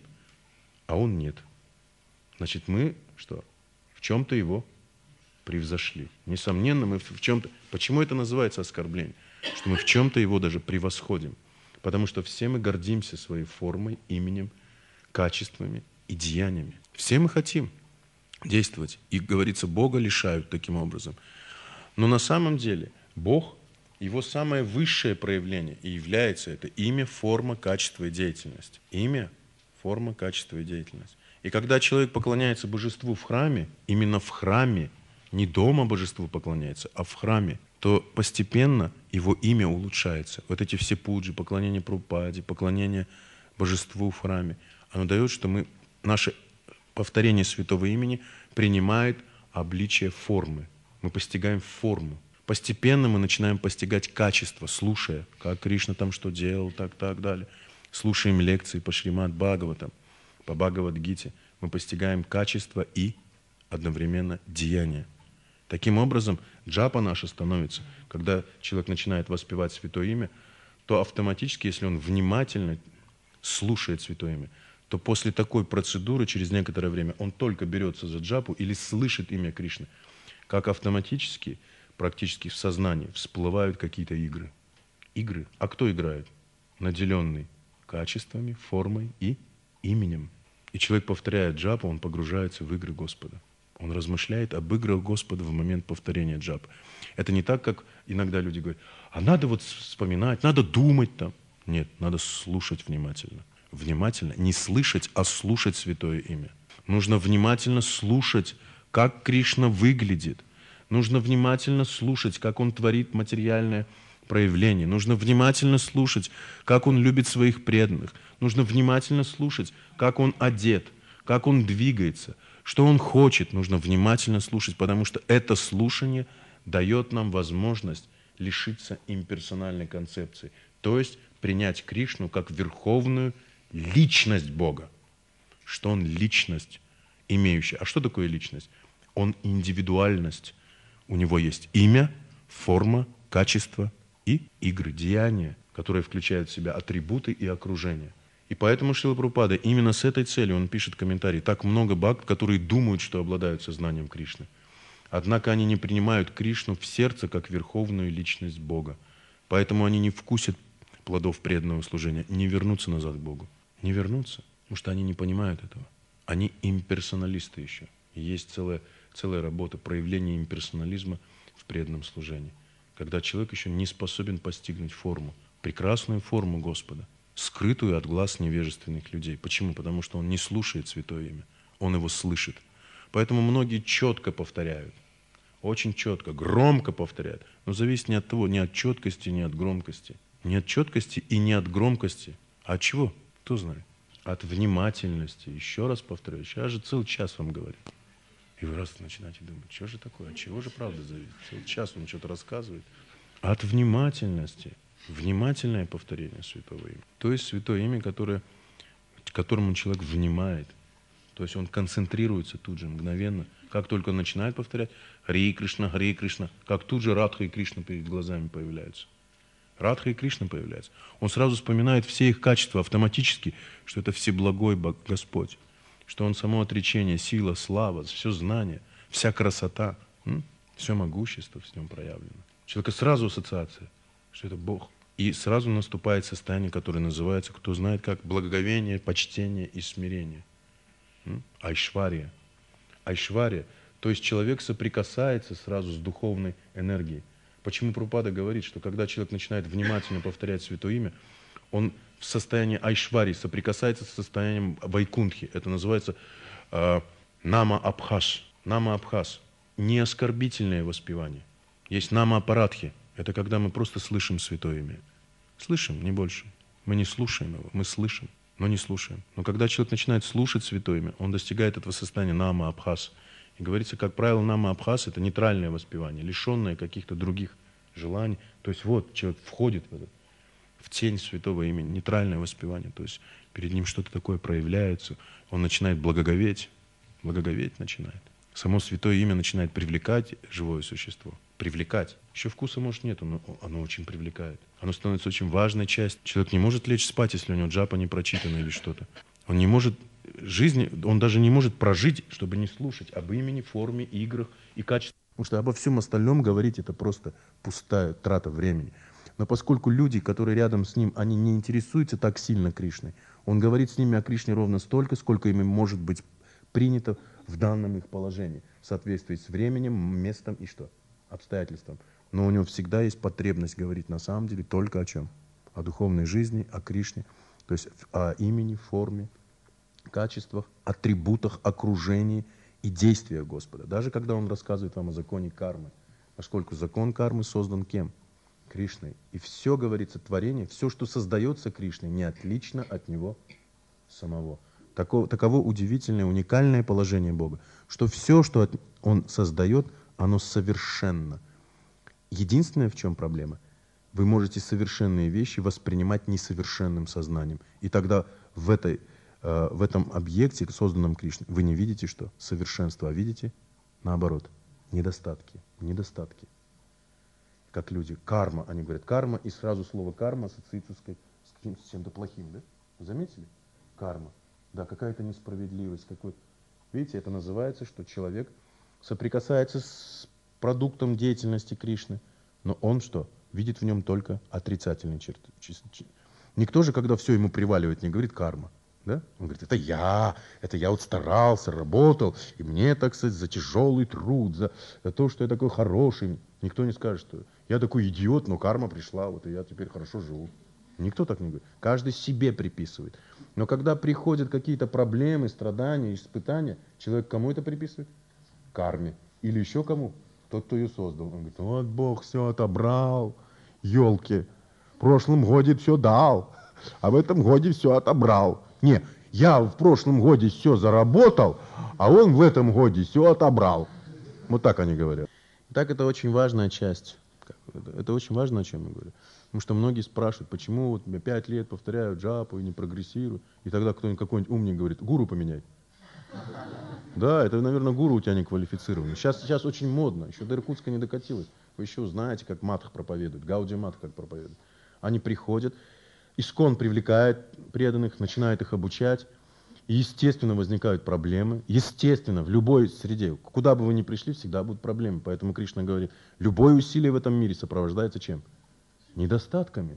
а Он нет. Значит, мы что? В чем-то Его превзошли. Несомненно, мы в чем-то... Почему это называется оскорбление? Что мы в чем-то Его даже превосходим. Потому что все мы гордимся своей формой, именем, качествами и деяниями. Все мы хотим действовать. И, говорится, Бога лишают таким образом. Но на самом деле Бог, Его самое высшее проявление и является это имя, форма, качество и деятельность. Имя, форма, качество и деятельность. И когда человек поклоняется божеству в храме, именно в храме, не дома божеству поклоняется, а в храме, то постепенно его имя улучшается. Вот эти все пуджи, поклонение Прабхупаде, поклонение божеству в храме, оно дает, что наше повторение святого имени принимает обличие формы. Мы постигаем форму. Постепенно мы начинаем постигать качество, слушая, как Кришна там что делал, так далее. Слушаем лекции по Шримад Бхагаватам, по Бхагавад-гите. Мы постигаем качество и одновременно деяние. Таким образом, джапа наша становится, когда человек начинает воспевать святое имя, то автоматически, если он внимательно слушает святое имя, то после такой процедуры, через некоторое время, он только берется за джапу или слышит имя Кришны, как автоматически, практически в сознании всплывают какие-то игры. Игры. А кто играет? Наделенный качествами, формой и именем. И человек повторяет джапу, он погружается в игры Господа. Он размышляет об играх Господа в момент повторения джапы. Это не так, как иногда люди говорят, а надо вот вспоминать, надо думать там. Нет, надо слушать внимательно. Внимательно, не слышать, а слушать святое имя. Нужно внимательно слушать, как Кришна выглядит. Нужно внимательно слушать, как Он творит материальное проявление. Нужно внимательно слушать, как Он любит своих преданных. Нужно внимательно слушать, как Он одет, как Он двигается, что Он хочет. Нужно внимательно слушать, потому что это слушание дает нам возможность лишиться имперсональной концепции. То есть принять Кришну как верховную личность Бога. Что Он личность имеющая. А что такое личность? Он индивидуальность. У Него есть имя, форма, качество и игры, деяния, которые включают в себя атрибуты и окружение. И поэтому Шрила Прабхупада именно с этой целью, он пишет комментарий, так много бхакт, которые думают, что обладают сознанием Кришны. Однако они не принимают Кришну в сердце как верховную личность Бога. Поэтому они не вкусят плодов преданного служения, не вернутся назад к Богу. Не вернутся, потому что они не понимают этого. Они имперсоналисты еще. И есть целая работа проявления имперсонализма в преданном служении. Когда человек еще не способен постигнуть форму, прекрасную форму Господа, скрытую от глаз невежественных людей. Почему? Потому что он не слушает святое имя, он его слышит. Поэтому многие четко повторяют, очень четко, громко повторяют. Но зависит не от того, ни от четкости, ни от громкости. Не от четкости и не от громкости. А от чего? Кто знает? От внимательности. Еще раз повторяю, сейчас же целый час вам говорю. И вы раз начинаете думать, что же такое, от чего же правда зависит? Целый час он что-то рассказывает. От внимательности. Внимательное повторение святого имени. То есть святое имя, которому человек внимает. То есть он концентрируется тут же, мгновенно. Как только он начинает повторять Харе Кришна, как тут же Радха и Кришна перед глазами появляются. Радха и Кришна появляются. Он сразу вспоминает все их качества автоматически, что это всеблагой Господь, что Он само отречение, сила, слава, все знание, вся красота, все могущество в нем проявлено. У человека сразу ассоциация, что это Бог. И сразу наступает состояние, которое называется, кто знает как, благоговение, почтение и смирение. Айшвария. Айшвария. То есть человек соприкасается сразу с духовной энергией. Почему Прабхупада говорит, что когда человек начинает внимательно повторять святое имя, он в состоянии айшварии соприкасается с состоянием вайкунтхи. Это называется нама абхас. Нама абхас. Не оскорбительное воспевание. Есть нама апарадхи. Это когда мы просто слышим святое имя. Слышим, не больше. Мы не слушаем его, мы слышим, но не слушаем. Но когда человек начинает слушать святое имя, он достигает этого состояния нама абхас. И говорится, как правило, нама абхас — это нейтральное воспевание, лишенное каких-то других желаний. То есть вот человек входит в тень святого имени, нейтральное воспевание. То есть перед ним что-то такое проявляется, он начинает благоговеть начинает. Само святое имя начинает привлекать живое существо. Привлекать. Еще вкуса, может, нету, но оно очень привлекает. Оно становится очень важной частью. Человек не может лечь спать, если у него джапа не прочитана или что-то. Он не может он даже не может прожить, чтобы не слушать об имени, форме, играх и качестве. Потому что обо всем остальном говорить — это просто пустая трата времени. Но поскольку люди, которые рядом с ним, они не интересуются так сильно Кришной, он говорит с ними о Кришне ровно столько, сколько им может быть принято в данном их положении, в соответствии с временем, местом и что? Обстоятельством. Но у него всегда есть потребность говорить на самом деле только о чем? О духовной жизни, о Кришне, то есть о имени, форме, качествах, атрибутах, окружении и действиях Господа. Даже когда Он рассказывает вам о законе кармы, поскольку закон кармы создан кем? Кришной. И все, говорится, творение, все, что создается Кришной, не отлично от Него самого. Таково удивительное, уникальное положение Бога, что все, что Он создает, оно совершенно. Единственное, в чем проблема, вы можете совершенные вещи воспринимать несовершенным сознанием. И тогда в этом объекте, созданном Кришной, вы не видите что? Совершенство, а видите, наоборот, недостатки. Как люди. Карма, они говорят, карма, и сразу слово карма ассоциируется с чем-то плохим, да? Вы заметили? Карма. Да, какая-то несправедливость. Видите, это называется, что человек соприкасается с продуктом деятельности Кришны, но он что? Видит в нем только отрицательные черты. Никто же, когда все ему приваливает, не говорит карма. Да? Он говорит, это я вот старался, работал, и мне, так сказать, за тяжелый труд, за то, что я такой хороший. Никто не скажет, что я такой идиот, но карма пришла, вот и я теперь хорошо живу. Никто так не говорит. Каждый себе приписывает. Но когда приходят какие-то проблемы, страдания, испытания, человек кому это приписывает? Карме. Или еще кому? Тот, кто ее создал. Он говорит, вот Бог все отобрал, елки. В прошлом годе все дал, а в этом годе все отобрал. Не, я в прошлом годе все заработал, а он в этом годе все отобрал. Вот так они говорят. Так это очень важная часть. Это очень важно, о чем я говорю. Потому что многие спрашивают, почему вот я 5 лет повторяю джапу и не прогрессирую. И тогда какой-нибудь умник говорит, гуру поменяй. Да, это, наверное, гуру у тебя не квалифицированный. Сейчас очень модно, еще до Иркутска не докатилось. Вы еще узнаете, как матх проповедует, Гауди Матх как проповедует. Они приходят, ИСККОН привлекает преданных, начинает их обучать. И, естественно, возникают проблемы. Естественно, в любой среде, куда бы вы ни пришли, всегда будут проблемы. Поэтому Кришна говорит, любое усилие в этом мире сопровождается чем? Недостатками.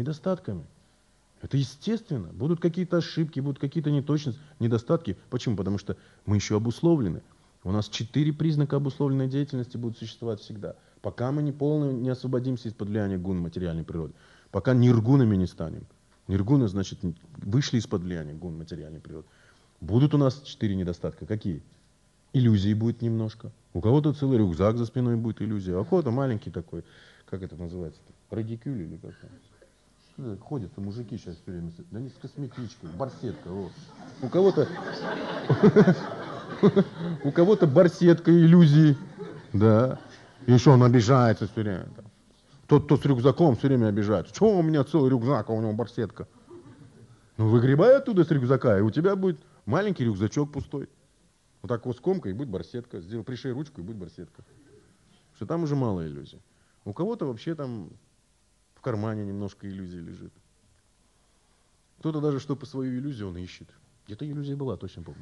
Это естественно. Будут какие-то ошибки, будут какие-то неточности, недостатки. Почему? Потому что мы еще обусловлены. У нас 4 признака обусловленной деятельности будут существовать всегда. Пока мы не освободимся из-под влияния гун материальной природы. Пока ниргунами не станем. Ниргуна, значит, вышли из-под влияния гун материальной природы. Будут у нас 4 недостатка. Какие? Иллюзий будет немножко. У кого-то целый рюкзак за спиной будет иллюзия, а у кого-то маленький такой, как это называется-то? Радикюль или как-то? Ходят мужики сейчас все время. Да не с косметичкой, барсетка. Вот. У кого-то барсетка, иллюзии. Да. И что он обижается все время. Тот, кто с рюкзаком, все время обижается. Чего у меня целый рюкзак, а у него барсетка? Ну, выгребай оттуда с рюкзака, и у тебя будет маленький рюкзачок пустой. Вот так вот скомкай, и будет барсетка. Сделай, пришей ручку, и будет барсетка. Что там уже мало иллюзий. У кого-то вообще там в кармане немножко иллюзий лежит. Кто-то даже, чтобы свою иллюзию, он ищет. Где-то иллюзия была, точно помню.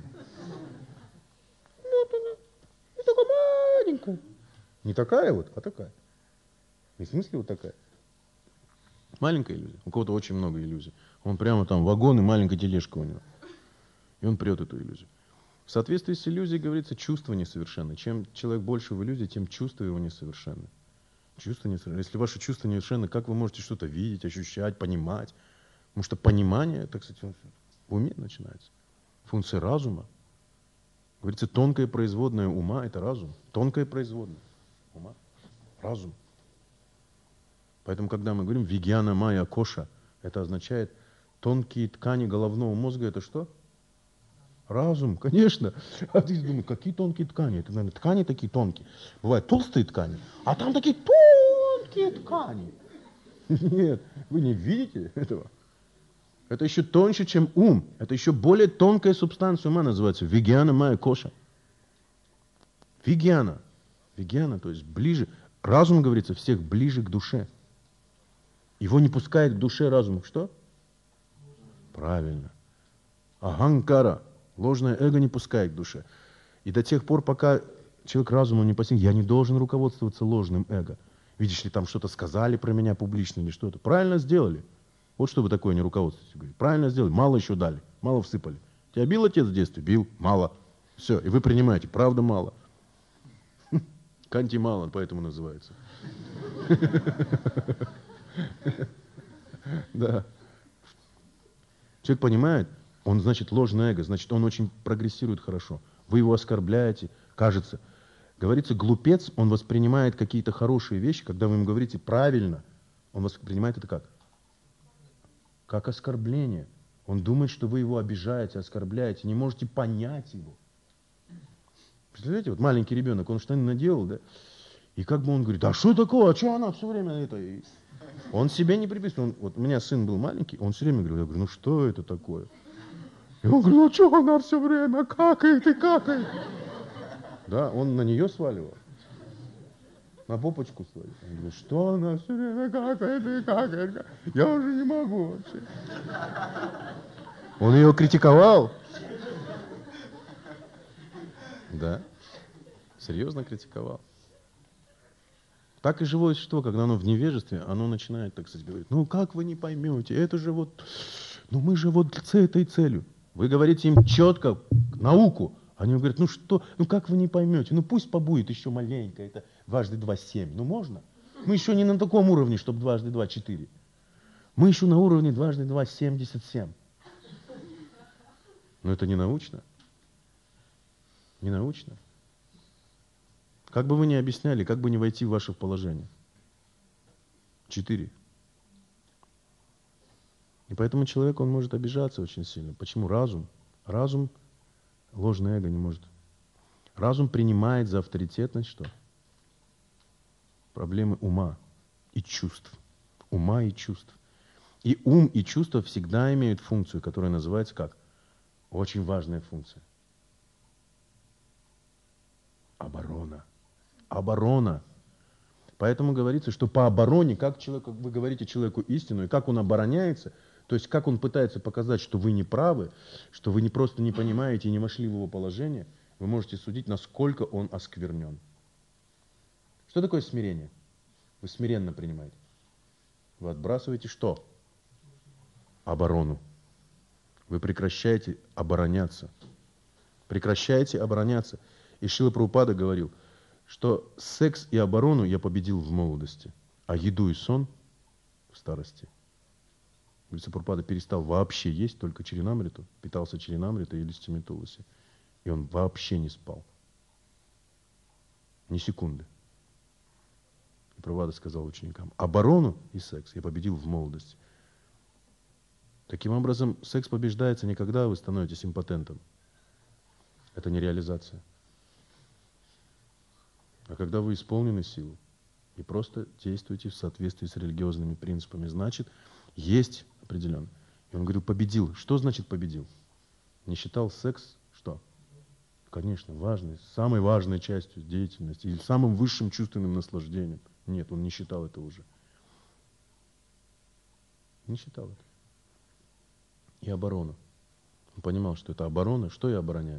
Вот она. И такая маленькая. Не такая вот, а такая. Не в смысле вот такая. Маленькая иллюзия. У кого-то очень много иллюзий. Он прямо там вагон и маленькая тележка у него. И он прет эту иллюзию. В соответствии с иллюзией, говорится, чувство несовершенно. Чем человек больше в иллюзии, тем чувства его несовершенны. Чувства несовершенны. Если ваши чувства несовершенны, как вы можете что-то видеть, ощущать, понимать? Потому что понимание, так сказать, в уме начинается. Функция разума. Говорится, тонкое производное ума – это разум. Тонкое производное ума – разум. Поэтому, когда мы говорим «вигьяна майя коша», это означает тонкие ткани головного мозга – это что? Разум, конечно. А ты думаешь, какие тонкие ткани? Это, наверное, ткани такие тонкие. Бывают толстые ткани, а там такие тонкие ткани. Нет, вы не видите этого. Это еще тоньше, чем ум. Это еще более тонкая субстанция ума называется. Вигьяна майя коша. Вигьяна. Вигьяна, то есть ближе. Разум, говорится, всех ближе к душе. Его не пускает к душе разум. Что? Правильно. Аханкара. Ложное эго не пускает к душе. И до тех пор, пока человек разума не постигнет, я не должен руководствоваться ложным эго. Видишь ли, там что-то сказали про меня публично или что-то. Правильно сделали. Вот чтобы такое не руководствоваться. Правильно сделали. Мало еще дали. Мало всыпали. Тебя бил отец в детстве? Бил. Мало. Все. И вы принимаете. Правда мало. Канти мало, поэтому называется. Да. Человек понимает, он, значит, ложное эго, значит, он очень прогрессирует хорошо. Вы его оскорбляете, кажется. Говорится, глупец, он воспринимает какие-то хорошие вещи, когда вы ему говорите правильно, он воспринимает это как? Как оскорбление. Он думает, что вы его обижаете, оскорбляете, не можете понять его. Представляете, вот маленький ребенок, он штаны наделал, да? И как бы он говорит, а что такое, а что она все время это... Он себе не приписывает. Вот у меня сын был маленький, он все время говорил, я говорю, ну что это такое? И он говорит, ну что она все время какает и какает? Да, он на нее сваливал. На попочку свою. Он говорит, что она все время какает и какает? Я уже не могу вообще. Он ее критиковал. Да, серьезно критиковал. Так и живое существо, когда оно в невежестве, оно начинает, так сказать, говорить, ну как вы не поймете, это же вот, ну мы же вот с этой целью. Вы говорите им четко, науку. Они говорят, ну что, ну как вы не поймете, ну пусть побудет еще маленько, это дважды два 7, ну можно? Мы еще не на таком уровне, чтобы дважды два 4. Мы еще на уровне дважды два 77. Но это не научно. Не научно. Как бы вы ни объясняли, как бы не войти в ваше положение. 4. И поэтому человек, он может обижаться очень сильно. Почему? Разум. Разум, ложное эго не может. Разум принимает за авторитетность что? Проблемы ума и чувств. Ума и чувств. И ум и чувства всегда имеют функцию, которая называется как? Очень важная функция. Оборона. Оборона. Поэтому говорится, что по обороне, как вы говорите человеку истину, и как он обороняется, то есть как он пытается показать, что вы не правы, что вы не просто не понимаете и не вошли в его положение, вы можете судить, насколько он осквернен. Что такое смирение? Вы смиренно принимаете. Вы отбрасываете что? Оборону. Вы прекращаете обороняться. Прекращаете обороняться. И Шрила Прабхупада говорил, что секс и оборону я победил в молодости, а еду и сон в старости. Говорится, Прабхупада перестал вообще есть, только чаринамриту, питался чаринамритой и листьями туласи. И он вообще не спал. Ни секунды. И Прабхупада сказал ученикам, оборону и секс я победил в молодости. Таким образом, секс побеждается не когда вы становитесь импотентом. Это не реализация. А когда вы исполнены силой. И просто действуйте в соответствии с религиозными принципами. Значит, есть определенно. И он говорил, победил. Что значит победил? Не считал секс что? Конечно, важной, самой важной частью деятельности или самым высшим чувственным наслаждением. Нет, он не считал это уже. Не считал это. И оборона. Он понимал, что это оборона. Что я обороняю?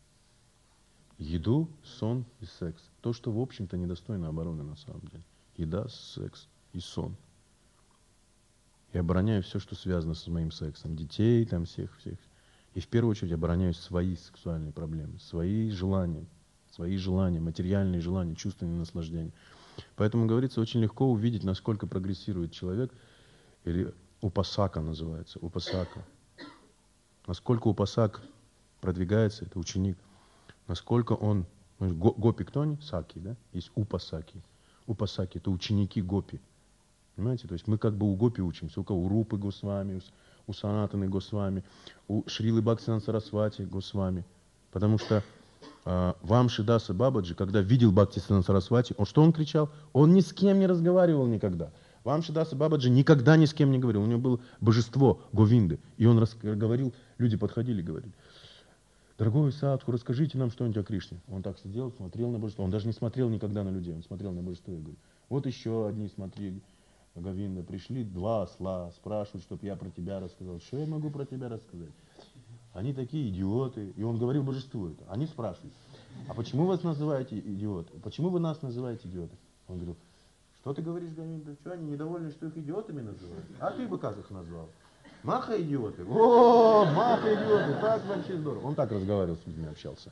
Еду, сон и секс. То, что, в общем-то, недостойно обороны на самом деле. Еда, секс и сон. Я обороняю все, что связано с моим сексом. Детей, там всех. И в первую очередь обороняю свои сексуальные проблемы, свои желания, материальные желания, чувственные наслаждения. Поэтому, говорится, очень легко увидеть, насколько прогрессирует человек, или упасака называется, упасака. Насколько упасак продвигается, это ученик, насколько он, гопи кто они? Саки, да? Есть упасаки. Упасаки – это ученики гопи. Понимаете? То есть мы как бы у гопи учимся, у кого? У Рупы Госвами, у Санатаны Госвами, у Шрилы Бхактисиданта Сарасвати Госвами. Потому что Вамшидаса Бабаджи, когда видел Бхактисиданта Сарасвати, что он кричал? Он ни с кем не разговаривал никогда. Вамшидаса Бабаджи никогда ни с кем не говорил. У него было божество Говинды. И он говорил, люди подходили и говорили: дорогой Садху, расскажите нам что-нибудь о Кришне. Он так сидел, смотрел на божество. Он даже не смотрел никогда на людей, он смотрел на божество и говорит: вот еще одни, смотри, Говинда, пришли два осла, спрашивают, чтобы я про тебя рассказал. Что я могу про тебя рассказать? Они такие идиоты. И он говорил божеству это. Они спрашивают: а почему вас называете идиоты? Почему вы нас называете идиоты? Он говорил: что ты говоришь, Говинда? Что, они недовольны, что их идиотами называют? А ты бы как их назвал? Маха идиоты. О, маха идиоты. Так вообще здорово. Он так разговаривал с людьми, общался.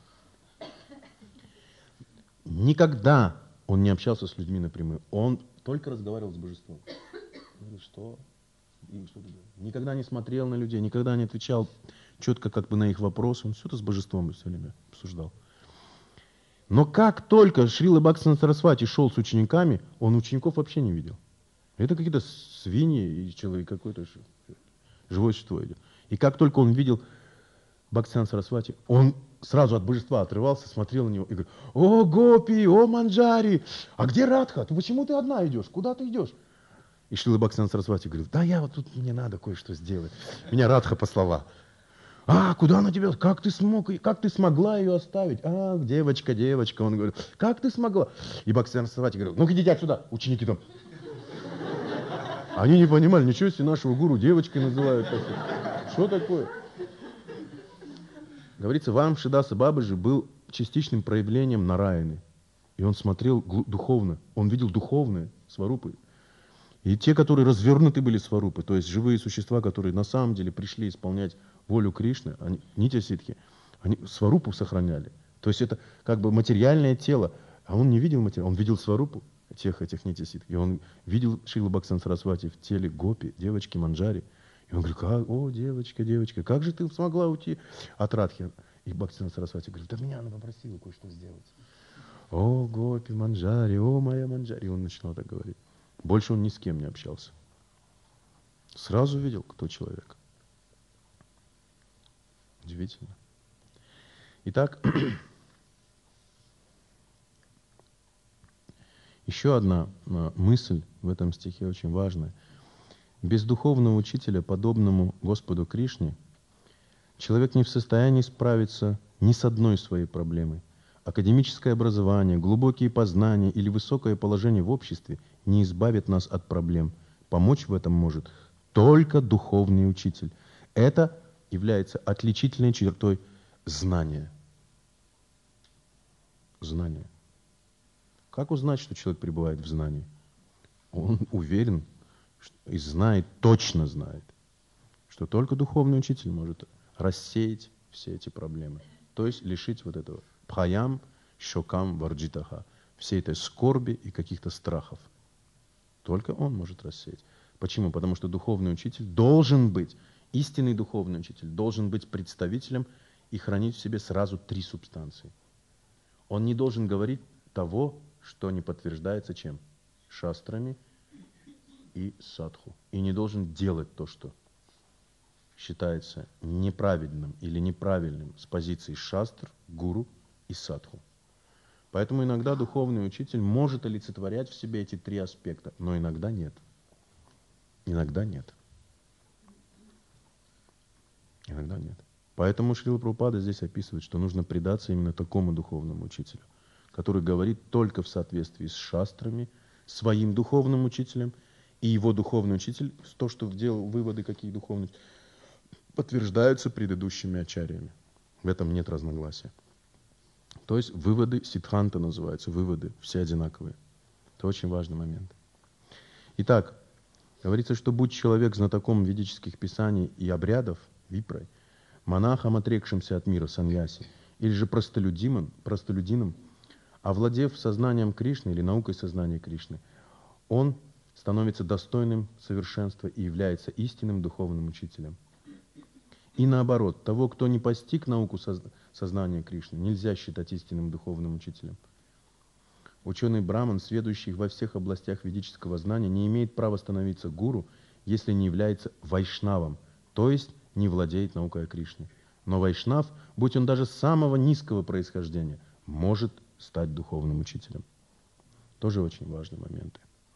Никогда он не общался с людьми напрямую. Он только разговаривал с божеством. Что? Им что-то говорит. Никогда не смотрел на людей, никогда не отвечал четко как бы на их вопросы. Он все-то с божеством все время обсуждал. Но как только Шрила Бхактисиданта Сарасвати шел с учениками, он учеников вообще не видел. Это какие-то свиньи и человек какой-то живое существо идет. И как только он видел Бхактисиданта Сарасвати, он сразу от божества отрывался, смотрел на него и говорит: о, Гопи, о, Манджари, а где Радха? Почему ты одна идешь? Куда ты идешь? И Шрила Бхактисиданта Сарасвати говорит: да я вот тут, мне надо кое-что сделать. Меня Радха послала. А, куда она тебя? Как ты смог, как ты смогла ее оставить? А, девочка. Он говорит: как ты смогла? И Бхактисиданта Сарасвати говорит: ну-ка идите отсюда, ученики там. Они не понимали, ничего себе, нашего гуру девочкой называют. Что такое? Говорится, Вамшидаса Бабаджи был частичным проявлением Нараяны. И он смотрел духовно, он видел духовное сварупы. И те, которые развернуты были сварупы, то есть живые существа, которые на самом деле пришли исполнять волю Кришны, они, нитя-ситхи, они сварупу сохраняли. То есть это как бы материальное тело. А он не видел материал, он видел сварупу тех этих нитя-ситхи. И он видел Шрилу Бхактисиданта Сарасвати в теле Гопи, девочки Манджари. И он говорит: как? О, девочка, как же ты смогла уйти от Радхи? И Бхактисиданта Сарасвати говорит: да меня она попросила кое-что сделать. О, Гопи Манджари, о, моя Манджари. И он начинал так говорить. Больше он ни с кем не общался. Сразу видел, кто человек. Удивительно. Итак, еще одна мысль в этом стихе очень важная. Без духовного учителя, подобному Господу Кришне, человек не в состоянии справиться ни с одной своей проблемой. Академическое образование, глубокие познания или высокое положение в обществе не избавит нас от проблем. Помочь в этом может только духовный учитель. Это является отличительной чертой знания. Знание. Как узнать, что человек пребывает в знании? Он уверен и знает, точно знает, что только духовный учитель может рассеять все эти проблемы. То есть лишить вот этого бхаям, шокам, варджитаха, всей этой скорби и каких-то страхов. Только он может рассеять. Почему? Потому что духовный учитель должен быть, истинный духовный учитель должен быть представителем и хранить в себе сразу три субстанции. Он не должен говорить того, что не подтверждается чем? Шастрами и садху. И не должен делать то, что считается неправедным или неправильным с позиции шастр, гуру и садху. Поэтому иногда духовный учитель может олицетворять в себе эти три аспекта, но иногда нет. Иногда нет. Иногда нет. Поэтому Шрила Прабхупада здесь описывает, что нужно предаться именно такому духовному учителю, который говорит только в соответствии с шастрами, своим духовным учителем, и его духовный учитель, то, что делал выводы, какие духовные, подтверждаются предыдущими ачарьями. В этом нет разногласия. То есть выводы сиддханта называются, выводы, все одинаковые. Это очень важный момент. Итак, говорится, что будь человек знатоком ведических писаний и обрядов, випрой, монахом, отрекшимся от мира, саньяси, или же простолюдином, овладев сознанием Кришны или наукой сознания Кришны, он становится достойным совершенства и является истинным духовным учителем. И наоборот, того, кто не постиг науку сознания Кришны, нельзя считать истинным духовным учителем. Ученый браман, сведущий во всех областях ведического знания, не имеет права становиться гуру, если не является вайшнавом, то есть не владеет наукой о Кришне. Но вайшнав, будь он даже самого низкого происхождения, может стать духовным учителем. Тоже очень важные моменты.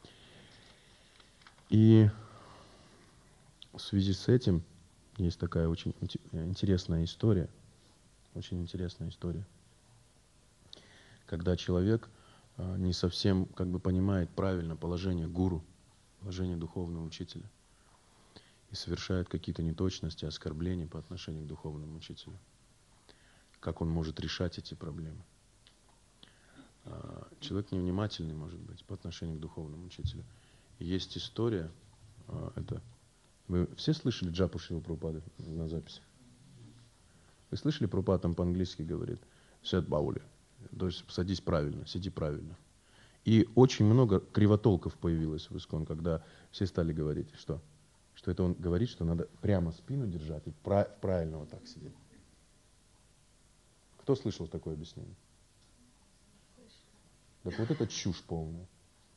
И в связи с этим есть такая очень интересная история, когда человек не совсем понимает правильно положение гуру, положение духовного учителя, и совершает какие-то неточности, оскорбления по отношению к духовному учителю. Как он может решать эти проблемы? Человек невнимательный, может быть, по отношению к духовному учителю. И есть история, вы все слышали джапу Шрилы Прабхупады на записи? Вы слышали, Прабхупада там по-английски говорит, «Сядь, баули», то есть садись правильно, сиди правильно. И очень много кривотолков появилось в ИСККОН, когда все стали говорить, что это он говорит, что надо прямо спину держать и правильно вот так сидеть. Кто слышал такое объяснение? Так вот это чушь полная.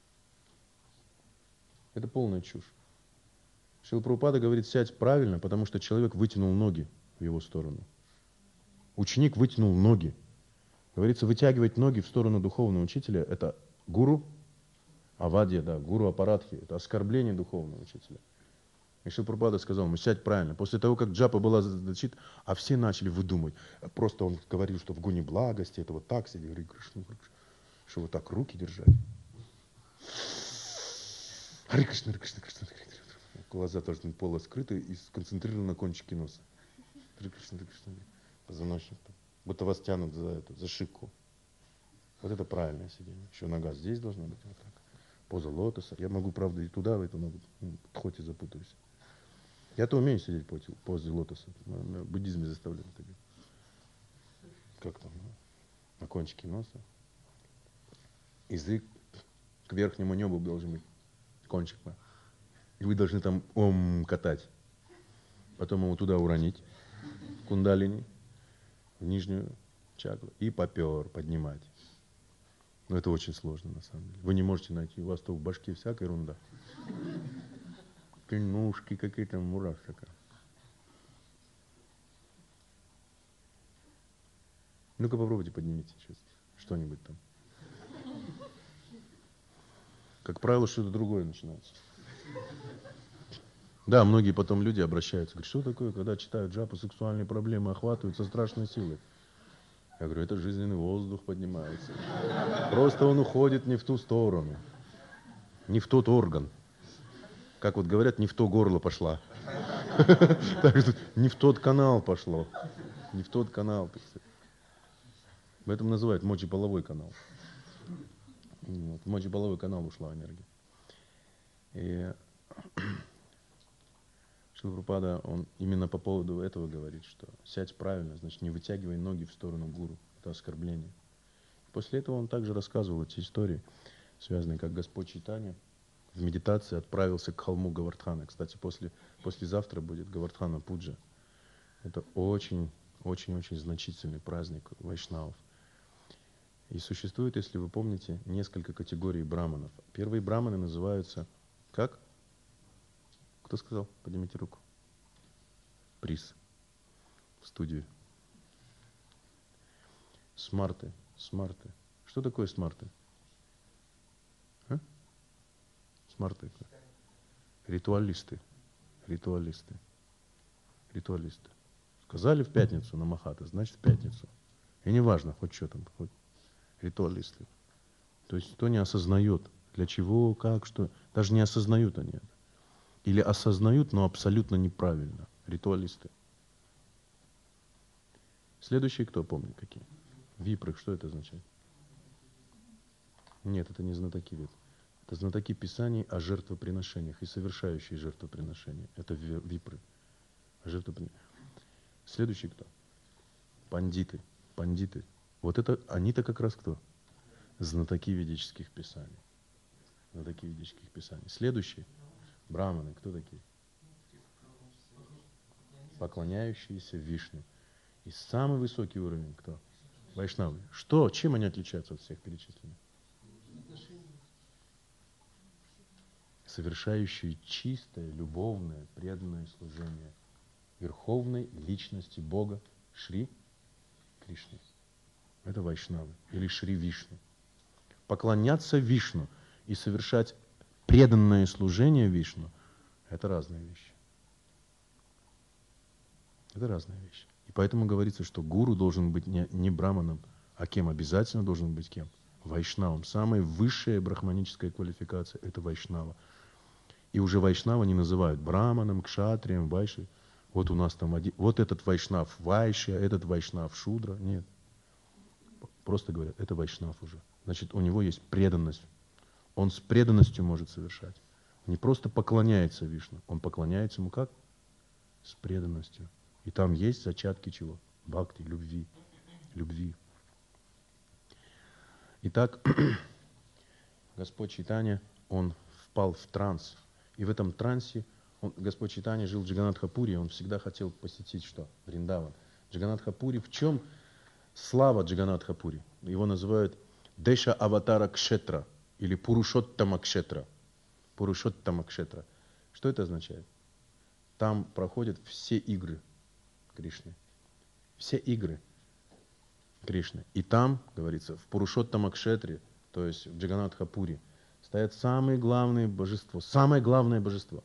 Это полная чушь. Шрила Прабхупада говорит, сядь правильно, потому что человек вытянул ноги в его сторону. Ученик вытянул ноги. Говорится, вытягивать ноги в сторону духовного учителя – это гуру авадья, да, гуру апарадхи, это оскорбление духовного учителя. И Шрила Прабхупада сказал ему, сядь правильно. После того, как джапа была зачитана, а все начали выдумывать. Просто он говорил, что в гуне благости, это вот так сидит, что вот так руки держать. Харе Кришна, Харе Кришна, Кришна, Харе Кришна. Глаза тоже полускрыты и сконцентрированы на кончике носа. Харе Кришна, Харе Кришна. Позвоночник. Будто вас тянут за шипку. Вот это правильное сидение. Еще нога здесь должна быть вот так. Поза лотоса. Я могу, правда, и туда, в эту ногу, хоть и запутаюсь. Я-то умею сидеть в позе лотоса. В буддизме заставляют так. Как там? На кончике носа. Язык к верхнему небу должен быть. Кончик. И вы должны там катать. Потом его туда уронить. Кундалини. В нижнюю чакру. И поднимать. Но это очень сложно, на самом деле. Вы не можете найти. У вас то в башке всякая ерунда. Ножки какие-то, мураш такая. Ну-ка попробуйте поднимите сейчас что-нибудь там. Как правило, что-то другое начинается. Да, многие потом люди обращаются, говорят, что такое, когда читают джапу, сексуальные проблемы охватывают со страшной силой. Я говорю, это жизненный воздух поднимается. Просто он уходит не в ту сторону, не в тот орган. Как вот говорят, не в то горло пошла. Не в тот канал пошло. Не в тот канал. Поэтому называют мочеполовой канал. В мочеполовой канал ушла энергия. И Шрила Прабхупада, он именно по поводу этого говорит, что сядь правильно, значит, не вытягивай ноги в сторону гуру. Это оскорбление. После этого он также рассказывал эти истории, связанные, как Господь Чайтанья в медитации отправился к холму Говардхана. Кстати, послезавтра будет Говардхана Пуджа. Это очень-очень значительный праздник вайшнавов. И существует, если вы помните, несколько категорий браманов. Первые браманы называются как? Кто сказал? Поднимите руку. Приз в студию. Смарты. Что такое смарты? А? Смарты. Ритуалисты. Ритуалисты. Ритуалисты. Сказали в пятницу на Махата, значит в пятницу. И не важно, хоть что там, хоть ритуалисты. То есть кто не осознает, для чего, как, что. Даже не осознают они это. Или осознают, но абсолютно неправильно. Ритуалисты. Следующие кто помнит какие? Випры, что это означает? Нет, это не знатоки вед. Это знатоки писаний о жертвоприношениях и совершающие жертвоприношения. Это випры. Следующий кто? Пандиты. Пандиты. Вот это, они-то как раз кто? Знатоки ведических писаний. Знатоки ведических писаний. Следующий. Браманы. Кто такие? Поклоняющиеся Вишну. И самый высокий уровень кто? Вайшнавы. Что? Чем они отличаются от всех перечисленных? Совершающие чистое, любовное, преданное служение Верховной Личности Бога Шри Кришны. Это Вайшнавы или Шри Вишну. Поклоняться Вишну и совершать преданное служение Вишну – это разные вещи. Это разные вещи. И поэтому говорится, что гуру должен быть не браманом, а кем? Обязательно должен быть кем? Вайшнавом. Самая высшая брахманическая квалификация – это вайшнава. И уже вайшнава не называют браманом, кшатрием, вайшей. Вот у нас там вот этот вайшнав вайши, а этот вайшнав шудра. Нет. Просто говорят, это вайшнав уже. Значит, у него есть преданность. Он с преданностью может совершать. Не просто поклоняется Вишну, он поклоняется ему как? С преданностью. И там есть зачатки чего? Бхакти, любви. Любви. Итак, Господь Чайтанья, он впал в транс. И в этом трансе Господь Чайтанья жил в Джаганатха-пури, он всегда хотел посетить что? Вриндаван. Джаганатха-пури, в чем слава Джаганатха-пури? Его называют Деша Аватара Кшетра или Пурушоттама Кшетра. Пурушоттама Кшетра. Что это означает? Там проходят все игры Кришны. Все игры Кришны. И там, говорится, в Пурушоттама Кшетре, то есть в Джаганатха-пури, стоят самые главные божества. Самое главное божество.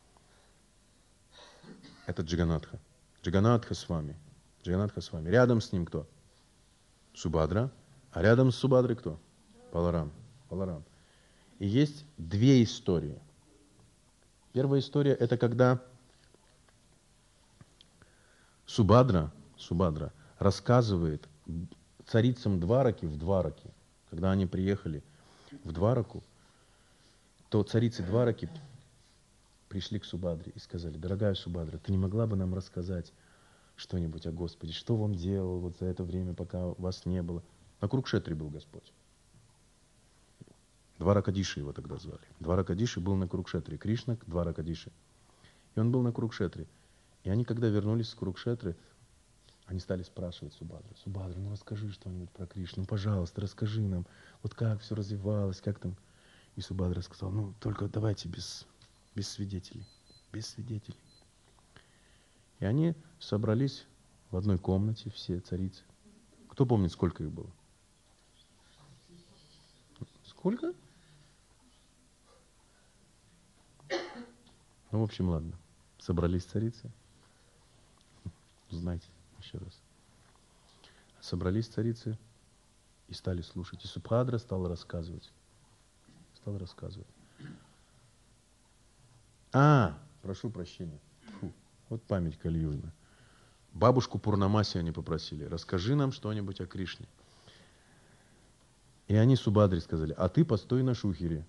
Это Джаганатха. Джаганатха с вами. Джаганатха с вами. Рядом с ним кто? Субхадра. А рядом с Субхадрой кто? Баларам. Баларам. И есть две истории. Первая история – это когда Субхадра рассказывает царицам Двараки в Двараке, когда они приехали в Двараку, то царицы Двараки пришли к Субхадре и сказали: дорогая Субхадра, ты не могла бы нам рассказать что-нибудь о Господе? Что он делал вот за это время, пока вас не было? На Курукшетре был Господь. Дваракадиши его тогда звали. Дваракадиши был на Курукшетре. Кришна Дваракадиши. И он был на Курукшетре. И они, когда вернулись с Курукшетры, они стали спрашивать Субхадру: Субхадра, ну расскажи что-нибудь про Кришну, пожалуйста, расскажи нам, вот как все развивалось, как там. И Субхадра сказал: ну только давайте без свидетелей, без свидетелей. И они собрались в одной комнате, все царицы. Кто помнит, сколько их было? Сколько? Ну, в общем, ладно. Собрались царицы. Узнайте еще раз. Собрались царицы и стали слушать. И Субхадра стал рассказывать. Стал рассказывать. Прошу прощения. Вот память Кали-югна. Бабушку Пурнамаси они попросили: расскажи нам что-нибудь о Кришне. И они Субхадре сказали: а ты постой на шухере.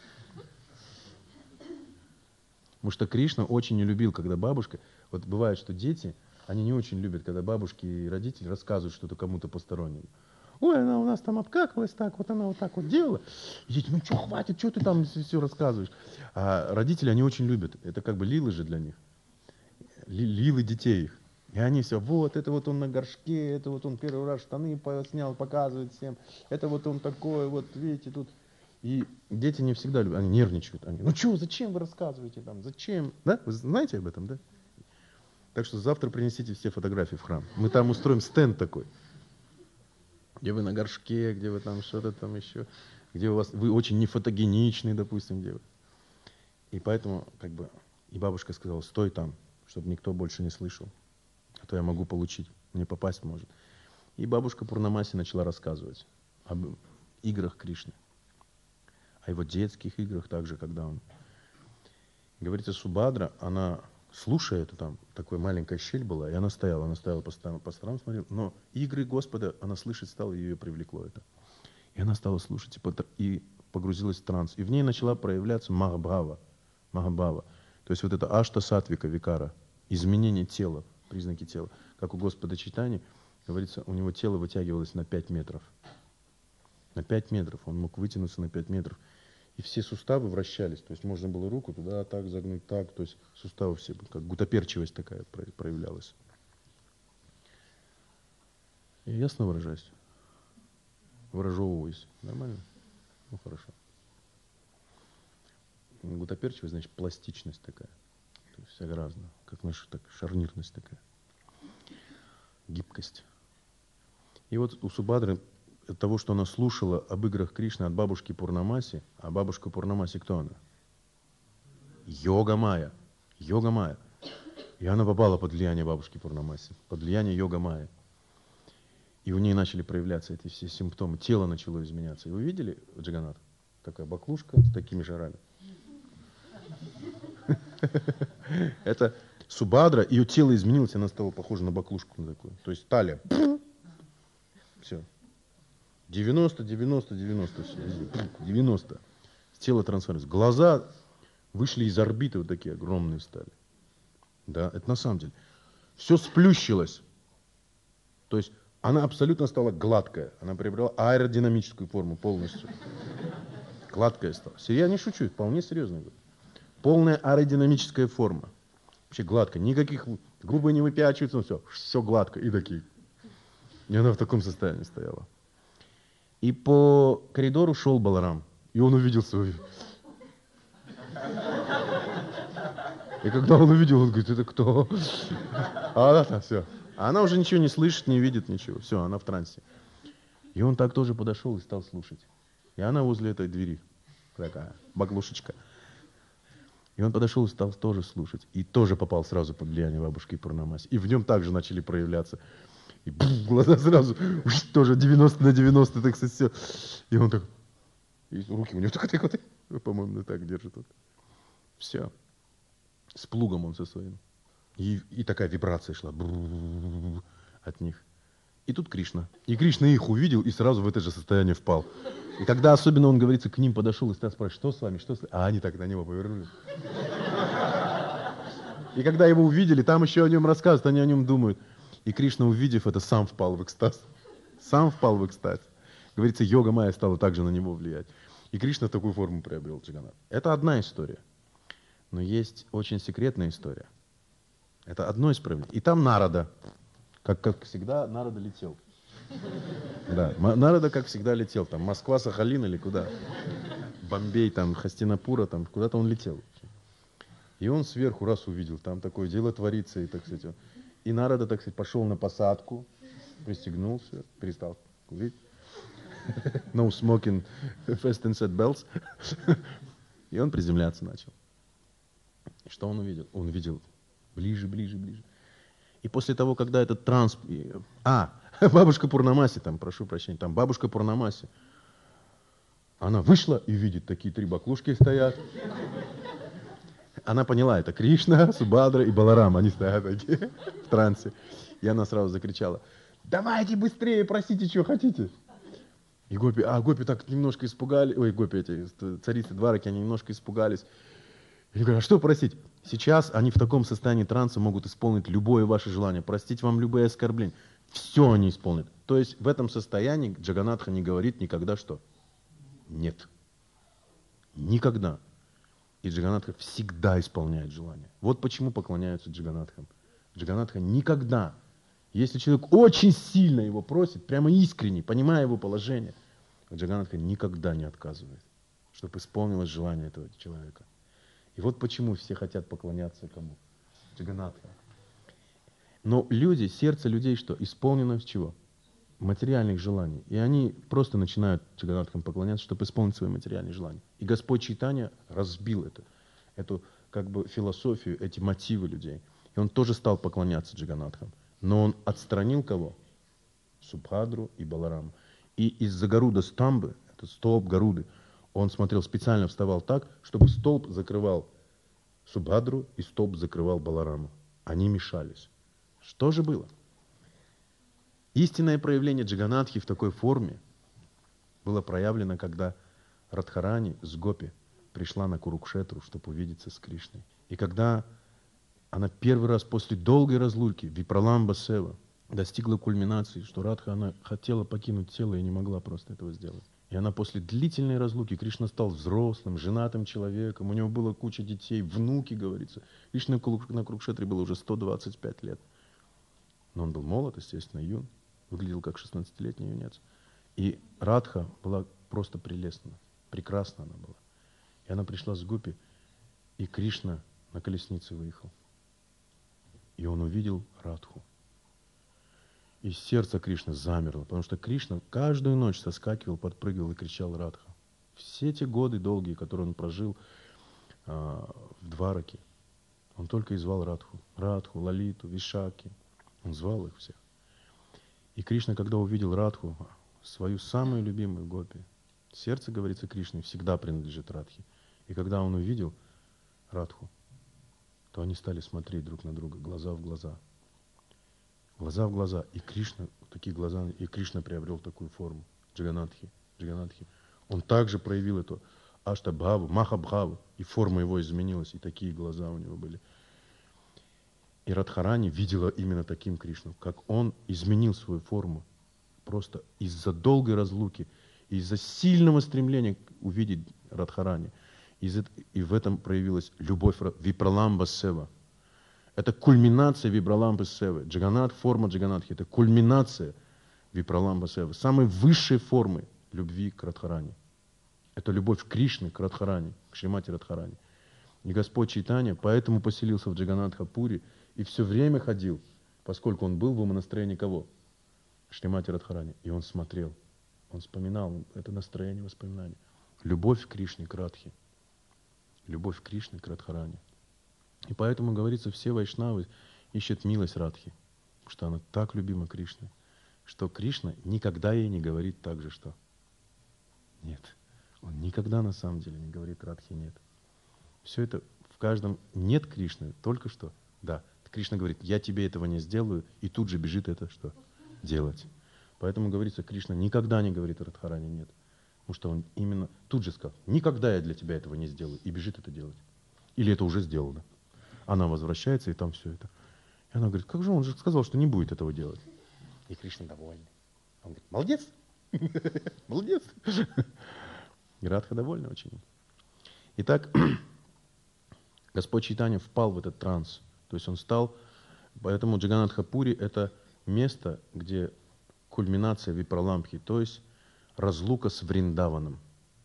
Потому что Кришна очень не любил, когда бабушка... Вот бывает, что дети, они не очень любят, когда бабушки и родители рассказывают что-то кому-то постороннему. Ой, она у нас там обкакалась так, вот она вот так вот делала. И дети: ну что, хватит, что ты там все рассказываешь? А родители, они очень любят. Это как бы лилы же для них. Лилы детей их. И они все: вот, это вот он на горшке, это вот он первый раз штаны снял, показывает всем. Это вот он такой, вот видите, тут... И дети не всегда любят, они нервничают. Они: ну что, зачем вы рассказываете там, зачем? Да? Вы знаете об этом, да? Так что завтра принесите все фотографии в храм. Мы там устроим стенд такой. где вы на горшке, где вы там что-то там еще, где у вас, вы очень нефотогеничный, допустим, где вы. И поэтому, как бы, и бабушка сказала, стой там, чтобы никто больше не слышал, а то я могу получить, мне попасть может. И бабушка Пурнамаси начала рассказывать об играх Кришны, о его детских играх также, когда он... Говорится, Субхадра, она, слушая это, там такая маленькая щель была, и она стояла по сторонам смотрела, но игры Господа она слышать стала, и ее привлекло это. И она стала слушать и погрузилась в транс. И в ней начала проявляться Махабхава. То есть вот это Ашта Сатвика Викара, изменение тела, признаки тела. Как у Господа Чайтаньи, говорится, у него тело вытягивалось на 5 метров. На 5 метров. Он мог вытянуться на 5 метров. И все суставы вращались. То есть можно было руку туда так загнуть, так. То есть суставы все, как гутоперчивость такая проявлялась. Я ясно выражаюсь? Выражевываюсь. Нормально? Ну, хорошо. Гутоперчивость, значит, пластичность такая. То есть вся разная. Как наша так, шарнирность такая. Гибкость. И вот у Субхадры от того, что она слушала об играх Кришны от бабушки Пурнамаси, а бабушка Пурнамаси кто она? Йога Майя. Йога Майя. И она попала под влияние бабушки Пурнамаси, под влияние Йога Майя. И у нее начали проявляться эти все симптомы. Тело начало изменяться. И вы видели, Джаганнат? Такая баклушка с такими жарами. Это Субхадра, ее тело изменилось, она стала похожа на баклушку на такую. То есть талия. Все. 90, 90, 90, все, 90. Тело трансформируется. Глаза вышли из орбиты, вот такие огромные стали. Да, это на самом деле. Все сплющилось. То есть она абсолютно стала гладкая. Она приобрела аэродинамическую форму полностью. Гладкая стала. Я не шучу, вполне серьезно говорю. Полная аэродинамическая форма. Вообще гладкая. Никаких губы не выпячиваются, все гладко. И такие. И она в таком состоянии стояла. И по коридору шел Баларам. И он увидел свою. И когда он увидел, он говорит, это кто? А она-то все. А она уже ничего не слышит, не видит ничего. Все, она в трансе. И он так тоже подошел и стал слушать. И она возле этой двери. Такая баклушечка. И он подошел и стал тоже слушать. И тоже попал сразу под влияние бабушки Пурнамаси. И в нем также начали проявляться. И глаза сразу тоже 90 на 90, так сказать, все. И он так, и руки у него так вот, по-моему, так держит. Вот. Все. С плугом он со своим. И такая вибрация шла от них. И тут Кришна. И Кришна их увидел и сразу в это же состояние впал. И когда особенно он, говорится, к ним подошел и стал спрашивать, что с вами, что с вами? А они так на него повернулись. И когда его увидели, там еще о нем рассказывают, они о нем думают. И Кришна, увидев это, сам впал в экстаз. Сам впал в экстаз. Говорится, йога майя стала также на него влиять. И Кришна такую форму приобрел, Джаганнат. Это одна история. Но есть очень секретная история. Это одно из проявлений. И там Нарада. Как всегда, Нарада летел. Да, Нарада, как всегда, летел. Там Москва, Сахалин или куда? Бомбей, там, Хастинапура, там, куда-то он летел. И он сверху раз увидел, там такое дело творится, и, так сказать, и Нарада, так сказать, пошел на посадку, пристегнулся, перестал курить. No smoking, fasten set belts. И он приземляться начал. И что он увидел? Он увидел ближе, ближе, ближе. И после того, когда этот транс... бабушка Пурнамаси, там, прошу прощения, там бабушка Пурнамаси, она вышла и видит, такие 3 баклушки стоят. Она поняла, это Кришна, Субхадра и Баларам, они стоят такие в трансе. И она сразу закричала, давайте быстрее, просите, что хотите. И гопи так немножко испугались, гопи эти, царицы Двараки, они немножко испугались. И говорят, а что просить? Сейчас они в таком состоянии транса могут исполнить любое ваше желание, простить вам любые оскорбления. Все они исполнят. То есть в этом состоянии Джаганнатха не говорит никогда что? Нет. Никогда. И Джаганнатха всегда исполняет желания. Вот почему поклоняются Джаганнатхам. Джаганнатха никогда, если человек очень сильно его просит, прямо искренне, понимая его положение, Джаганнатха никогда не отказывает, чтобы исполнилось желание этого человека. И вот почему все хотят поклоняться кому? Джаганнатха. Но люди, сердце людей что? Исполнено с чего? материальных желаний. И они просто начинают Джаганатхам поклоняться, чтобы исполнить свои материальные желания. И Господь Чайтанья разбил эту как бы философию, эти мотивы людей. И он тоже стал поклоняться Джаганатхам. Но он отстранил кого? Субхадру и Балараму. И из-за Гаруда Стамбы, это столб Гаруды, он смотрел, специально вставал так, чтобы столб закрывал Субхадру и столб закрывал Балараму. Они мешались. Что же было? Истинное проявление Джаганатхи в такой форме было проявлено, когда Радхарани с Гопи пришла на Курукшетру, чтобы увидеться с Кришной. И когда она первый раз после долгой разлуки, Випраламба Сева, достигла кульминации, что Радха, она хотела покинуть тело и не могла просто этого сделать. И она после длительной разлуки, Кришна стал взрослым, женатым человеком, у него была куча детей, внуки, говорится. Кришна на Курукшетре было уже 125 лет. Но он был молод, естественно, юн, выглядел как 16-летний юнец. И Радха была просто прелестна, прекрасна она была. И она пришла с Гопи, и Кришна на колеснице выехал. И он увидел Радху. И сердце Кришны замерло, потому что Кришна каждую ночь соскакивал, подпрыгивал и кричал Радха. Все те годы долгие, которые он прожил в Двараке, он только и звал Радху. Радху, Лалиту, Вишаки. Он звал их всех. И Кришна, когда увидел Радху, свою самую любимую Гопи, сердце, говорится, Кришны всегда принадлежит Радхе. И когда он увидел Радху, то они стали смотреть друг на друга, глаза в глаза. Глаза в глаза. И Кришна, такие глаза, и Кришна приобрел такую форму. Джаганатхи. Он также проявил эту Аштабхаву, Махабхаву, и форма его изменилась, и такие глаза у него были. И Радхарани видела именно таким Кришну, как он изменил свою форму. Просто из-за долгой разлуки, из-за сильного стремления увидеть Радхарани. И в этом проявилась любовь Випраламба Сева. Это кульминация Випраламбы Севы. Джаганат, форма Джаганатхи, это кульминация Випраламба Севы. Самой высшей формы любви к Радхарани. Это любовь Кришны к Радхарани, к Шримати Радхарани. И Господь Чайтанья поэтому поселился в Джаганатхапуре и все время ходил, поскольку он был в умонастроении кого? Шримати Радхарани. И он смотрел, он вспоминал, это настроение, воспоминания. Любовь к Кришне, к Радхе. Любовь к Кришне, к Радхарани. И поэтому, говорится, все вайшнавы ищут милость Радхи, потому что она так любима Кришне, что Кришна никогда ей не говорит так же, что нет. Он никогда на самом деле не говорит Радхе нет. Все это в каждом нет Кришны, только что да. Кришна говорит, я тебе этого не сделаю, и тут же бежит это что? Делать. Поэтому, говорится, Кришна никогда не говорит Радхарани нет. Потому что он именно тут же сказал, никогда я для тебя этого не сделаю, и бежит это делать. Или это уже сделано. Она возвращается, и там все это. И она говорит, как же он же сказал, что не будет этого делать. И Кришна довольный. Он говорит, молодец, молодец. И Радха довольна очень. Итак, Господь Чайтанья впал в этот транс. То есть он стал, поэтому Джаганатхапури это место, где кульминация Випраламбхи, то есть разлука с Вриндаваном.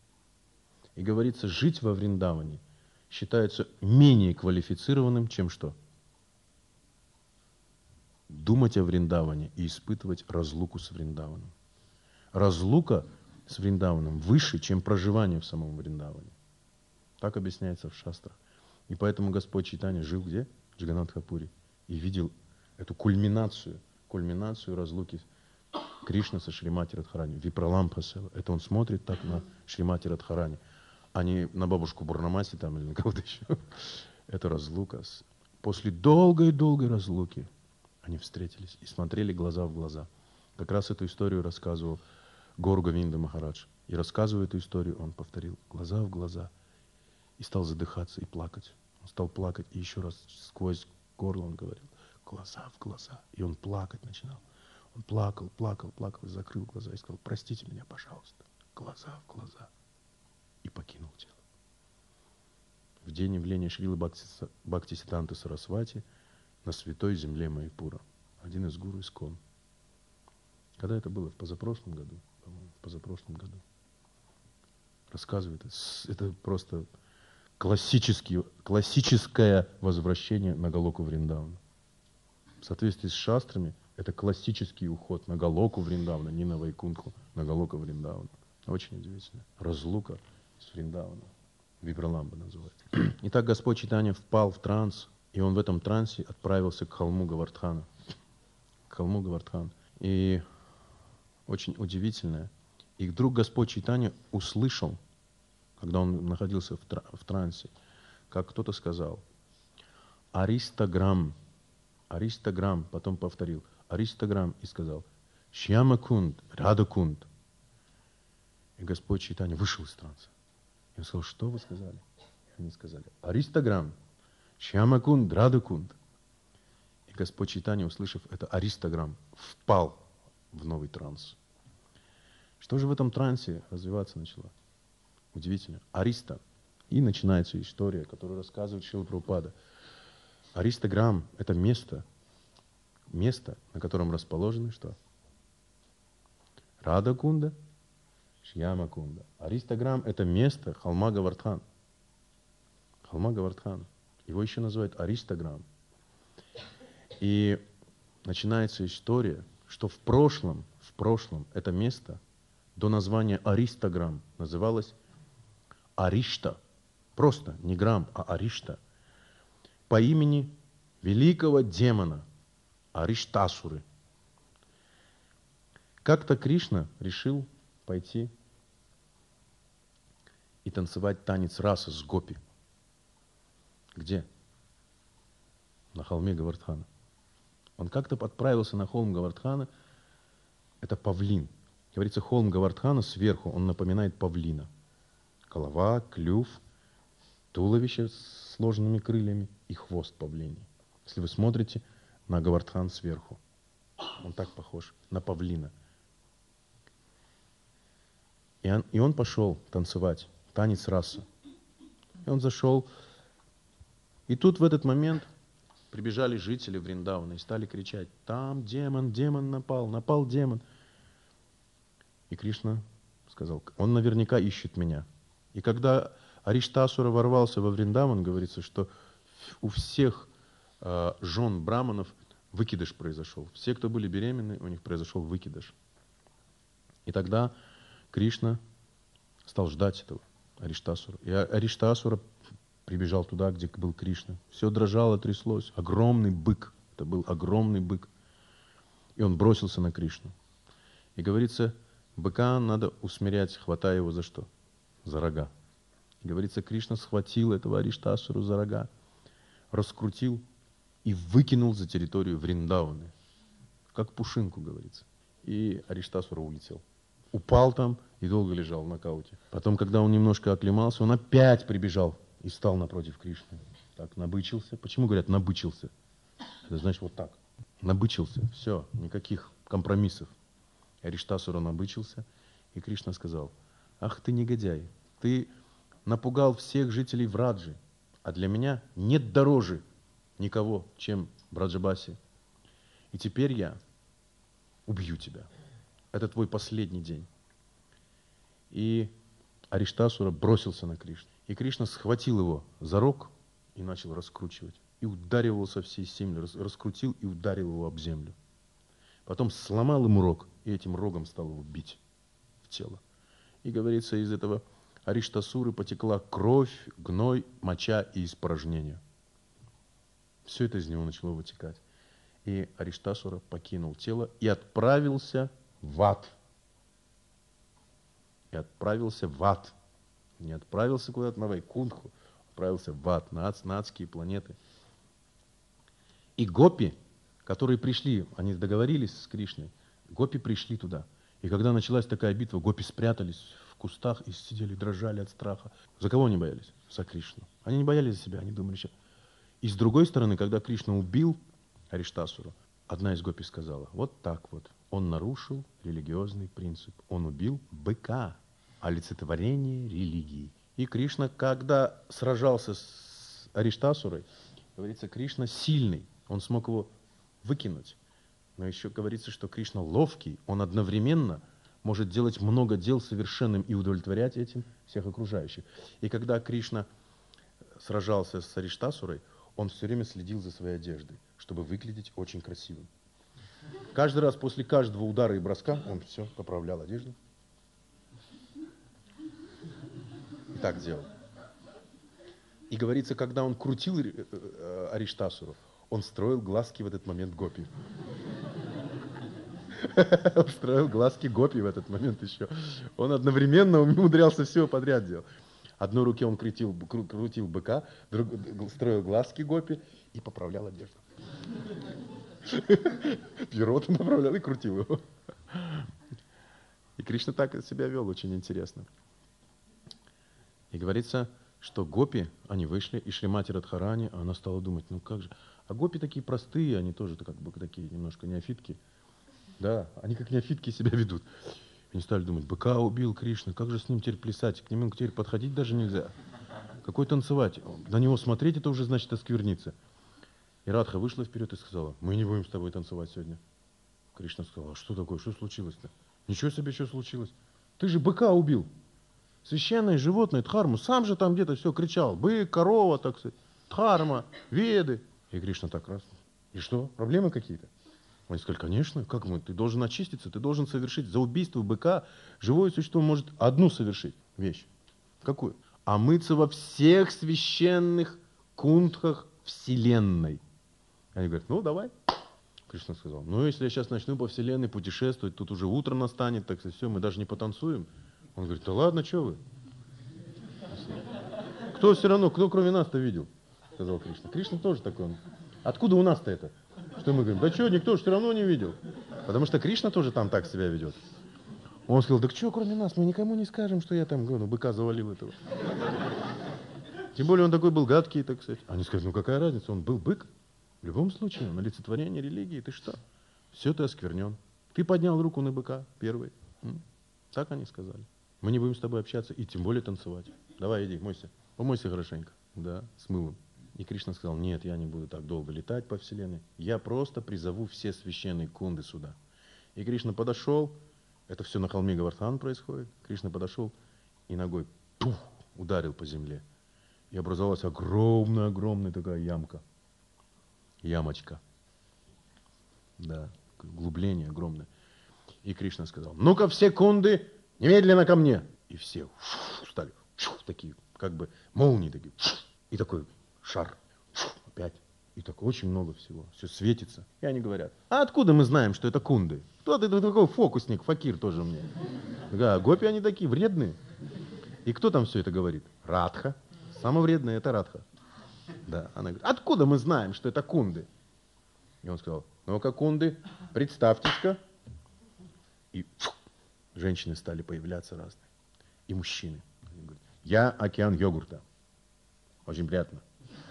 И говорится, жить во Вриндаване считается менее квалифицированным, чем что? Думать о Вриндаване и испытывать разлуку с Вриндаваном. Разлука с Вриндаваном выше, чем проживание в самом Вриндаване. Так объясняется в шастрах. И поэтому Господь Чайтанья жил где? В Джаганатхапуре. И видел эту кульминацию разлуки Кришны со Шримати Радхарани. Випраламбха Сева. Это он смотрит так на Шримати Радхарани, а не на бабушку Бурнамаси там или на кого-то еще. Это разлука. После долгой-долгой разлуки они встретились и смотрели глаза в глаза. Как раз эту историю рассказывал Гаур Говинда Махарадж. И рассказывая эту историю, он повторил глаза в глаза. И стал задыхаться и плакать. Он стал плакать, и еще раз сквозь горло он говорил, глаза в глаза. И он плакать начинал. Он плакал, и закрыл глаза и сказал, простите меня, пожалуйста, глаза в глаза. И покинул тело. В день явления Шрилы Бхактисиддханты Сарасвати на святой земле Майпура. Один из гуру ИСККОН. Когда это было? В позапрошлом году? По-моему, в позапрошлом году. Рассказывает. Это просто классическое возвращение на Галоку Вриндавана. В соответствии с шастрами, Это классический уход на Галоку Вриндавана, не на Вайкунтху, на Галоку Вриндавана. Очень удивительно. Разлука с Вриндаваном. Випраламба называется. Итак, Господь Чайтанья впал в транс, и он в этом трансе отправился к холму Говардхана. К холму Говардхан. И очень удивительное. И вдруг Господь Чайтанья услышал, когда он находился в трансе, как кто-то сказал: Аристаграм, Аристаграм, потом повторил Аристаграм и сказал: Шьямакунд, Радакунд. И Господь Чайтанья вышел из транса. И он сказал: что вы сказали? Они сказали: Аристаграм, Шьямакунд, Радакунд. И Господь Чайтанья, услышав это Аристаграм, впал в новый транс. Что же в этом трансе развиваться начало? Удивительно. Ариста. И начинается история, которую рассказывает Шрила Прабхупада. Аристаграм – это место, на котором расположены что? Радакунда, Шьямакунда. Аристаграм – это место холма Говардхан. Холма Говардхан. Его еще называют Аристаграм. И начинается история, что в прошлом это место до названия Аристаграм называлось Аришта. Просто не грамм, а Аришта. По имени великого демона Ариштасуры. Как-то Кришна решил пойти и танцевать танец раса с гопи. Где? На холме Говардхана. Он как-то отправился на холм Говардхана. Это павлин. Говорится, холм Говардхана сверху, он напоминает павлина. Голова, клюв, туловище с сложенными крыльями и хвост павлиний. Если вы смотрите на Говардхан сверху, он так похож на павлина. И он пошел танцевать танец раса. И он зашел. И тут в этот момент прибежали жители Вриндавана и стали кричать: там демон, демон напал демон. И Кришна сказал: он наверняка ищет меня. И когда Ариштасура ворвался во Вриндаван, говорится, что у всех жен браманов выкидыш произошел. Все, кто были беременны, у них произошел выкидыш. И тогда Кришна стал ждать этого Ариштасура. И Ариштасура прибежал туда, где был Кришна. Все дрожало, тряслось. Огромный бык. Это был огромный бык. И он бросился на Кришну. И говорится, быка надо усмирять, хватая его за что? За рога. И говорится, Кришна схватил этого Ариштасуру за рога, раскрутил и выкинул за территорию Вриндаваны. Как пушинку, говорится. И Ариштасура улетел. Упал там и долго лежал в нокауте. Потом, когда он немножко оклемался, он опять прибежал и стал напротив Кришны. Так, набычился. Почему говорят набычился? Это значит вот так. Набычился. Все, никаких компромиссов. Ариштасура набычился, и Кришна сказал: ах ты негодяй, ты напугал всех жителей Враджи, а для меня нет дороже никого, чем Браджабаси. И теперь я убью тебя. Это твой последний день. И Ариштасура бросился на Кришну. И Кришна схватил его за рог и начал раскручивать. И ударил его со всей земли, раскрутил и ударил его об землю. Потом сломал ему рог, и этим рогом стал его бить в тело. И говорится, из этого Ариштасуры потекла кровь, гной, моча и испражнения. Все это из него начало вытекать. И Ариштасура покинул тело и отправился в ад. И отправился в ад. Не отправился куда-то на Вайкунтху, отправился в ад, на адские планеты. И гопи, которые пришли, они договорились с Кришной, гопи пришли туда. И когда началась такая битва, гопи спрятались в кустах и сидели, дрожали от страха. За кого они боялись? За Кришну. Они не боялись за себя, они думали, что... И с другой стороны, когда Кришна убил Ариштасуру, одна из гопи сказала: вот так вот, он нарушил религиозный принцип. Он убил быка, олицетворение религии. И Кришна, когда сражался с Ариштасурой, говорится, Кришна сильный, он смог его выкинуть. Но еще говорится, что Кришна ловкий, он одновременно может делать много дел совершенным и удовлетворять этим всех окружающих. И когда Кришна сражался с Ариштасурой, он все время следил за своей одеждой, чтобы выглядеть очень красивым. Каждый раз после каждого удара и броска он все поправлял одежду. И так делал. И говорится, когда он крутил Ариштасуру, он строил глазки в этот момент гопи. Он строил глазки гопи в этот момент еще. Он одновременно умудрялся все подряд делать. Одной руке он крутил быка, строил глазки гопи и поправлял одежду. Пирот он поправлял и крутил его. И Кришна так себя вел, очень интересно. И говорится, что гопи, они вышли, и Шримати Радхарани, она стала думать, ну как же. А гопи такие простые, они тоже как бы такие немножко неофитки. Да, они как неофитки себя ведут. Они стали думать, быка убил Кришна, как же с ним теперь плясать, к нему теперь подходить даже нельзя. Какой танцевать? На него смотреть, это уже значит оскверниться. И Радха вышла вперед и сказала, мы не будем с тобой танцевать сегодня. Кришна сказал, а что такое, что случилось-то? Ничего себе, что случилось? Ты же быка убил. Священное животное, дхарму, сам же там где-то все кричал, бык, корова, так сказать, дхарма, веды. И Кришна так раз. И что, проблемы какие-то? Он сказал, конечно, как мы, ты должен очиститься, ты должен совершить за убийство быка. Живое существо может одну совершить вещь. Какую? Омыться во всех священных кунтхах вселенной. Они говорят, ну давай. Кришна сказал, ну если я сейчас начну по вселенной путешествовать, тут уже утро настанет, так сказать, все, мы даже не потанцуем. Он говорит, да ладно, что вы? Кто все равно, кто кроме нас-то видел? Сказал Кришна. Кришна тоже такой. Откуда у нас-то это? Что мы говорим? Да что, никто же все равно не видел. Потому что Кришна тоже там так себя ведет. Он сказал, так что, кроме нас, мы никому не скажем, что я там быка завалил этого. Тем более он такой был гадкий, так сказать. Они сказали, ну какая разница, он был бык. В любом случае, он олицетворение религии, ты что? Все ты осквернен. Ты поднял руку на быка первый. Так они сказали. Мы не будем с тобой общаться и тем более танцевать. Давай, иди, мойся. Помойся хорошенько. Да, с мылом. И Кришна сказал, нет, я не буду так долго летать по вселенной. Я просто призову все священные кунды сюда. И Кришна подошел. Это все на холме Говардхан происходит. Кришна подошел и ногой ударил по земле. И образовалась огромная такая ямка. Ямочка. Да, углубление огромное. И Кришна сказал, ну-ка все кунды немедленно ко мне. И все стали такие, как бы молнии такие. И такой шар. Опять. И так очень много всего. Все светится. И они говорят, а откуда мы знаем, что это кунды? Кто ты такой фокусник, факир тоже мне. Да, гопи они такие вредные. И кто там все это говорит? Радха. Самое вредное это Радха. Да, она говорит, откуда мы знаем, что это кунды? И он сказал, ну-ка, кунды, представьтесь-ка. И женщины стали появляться разные. И мужчины. Они говорят, я океан йогурта. Очень приятно.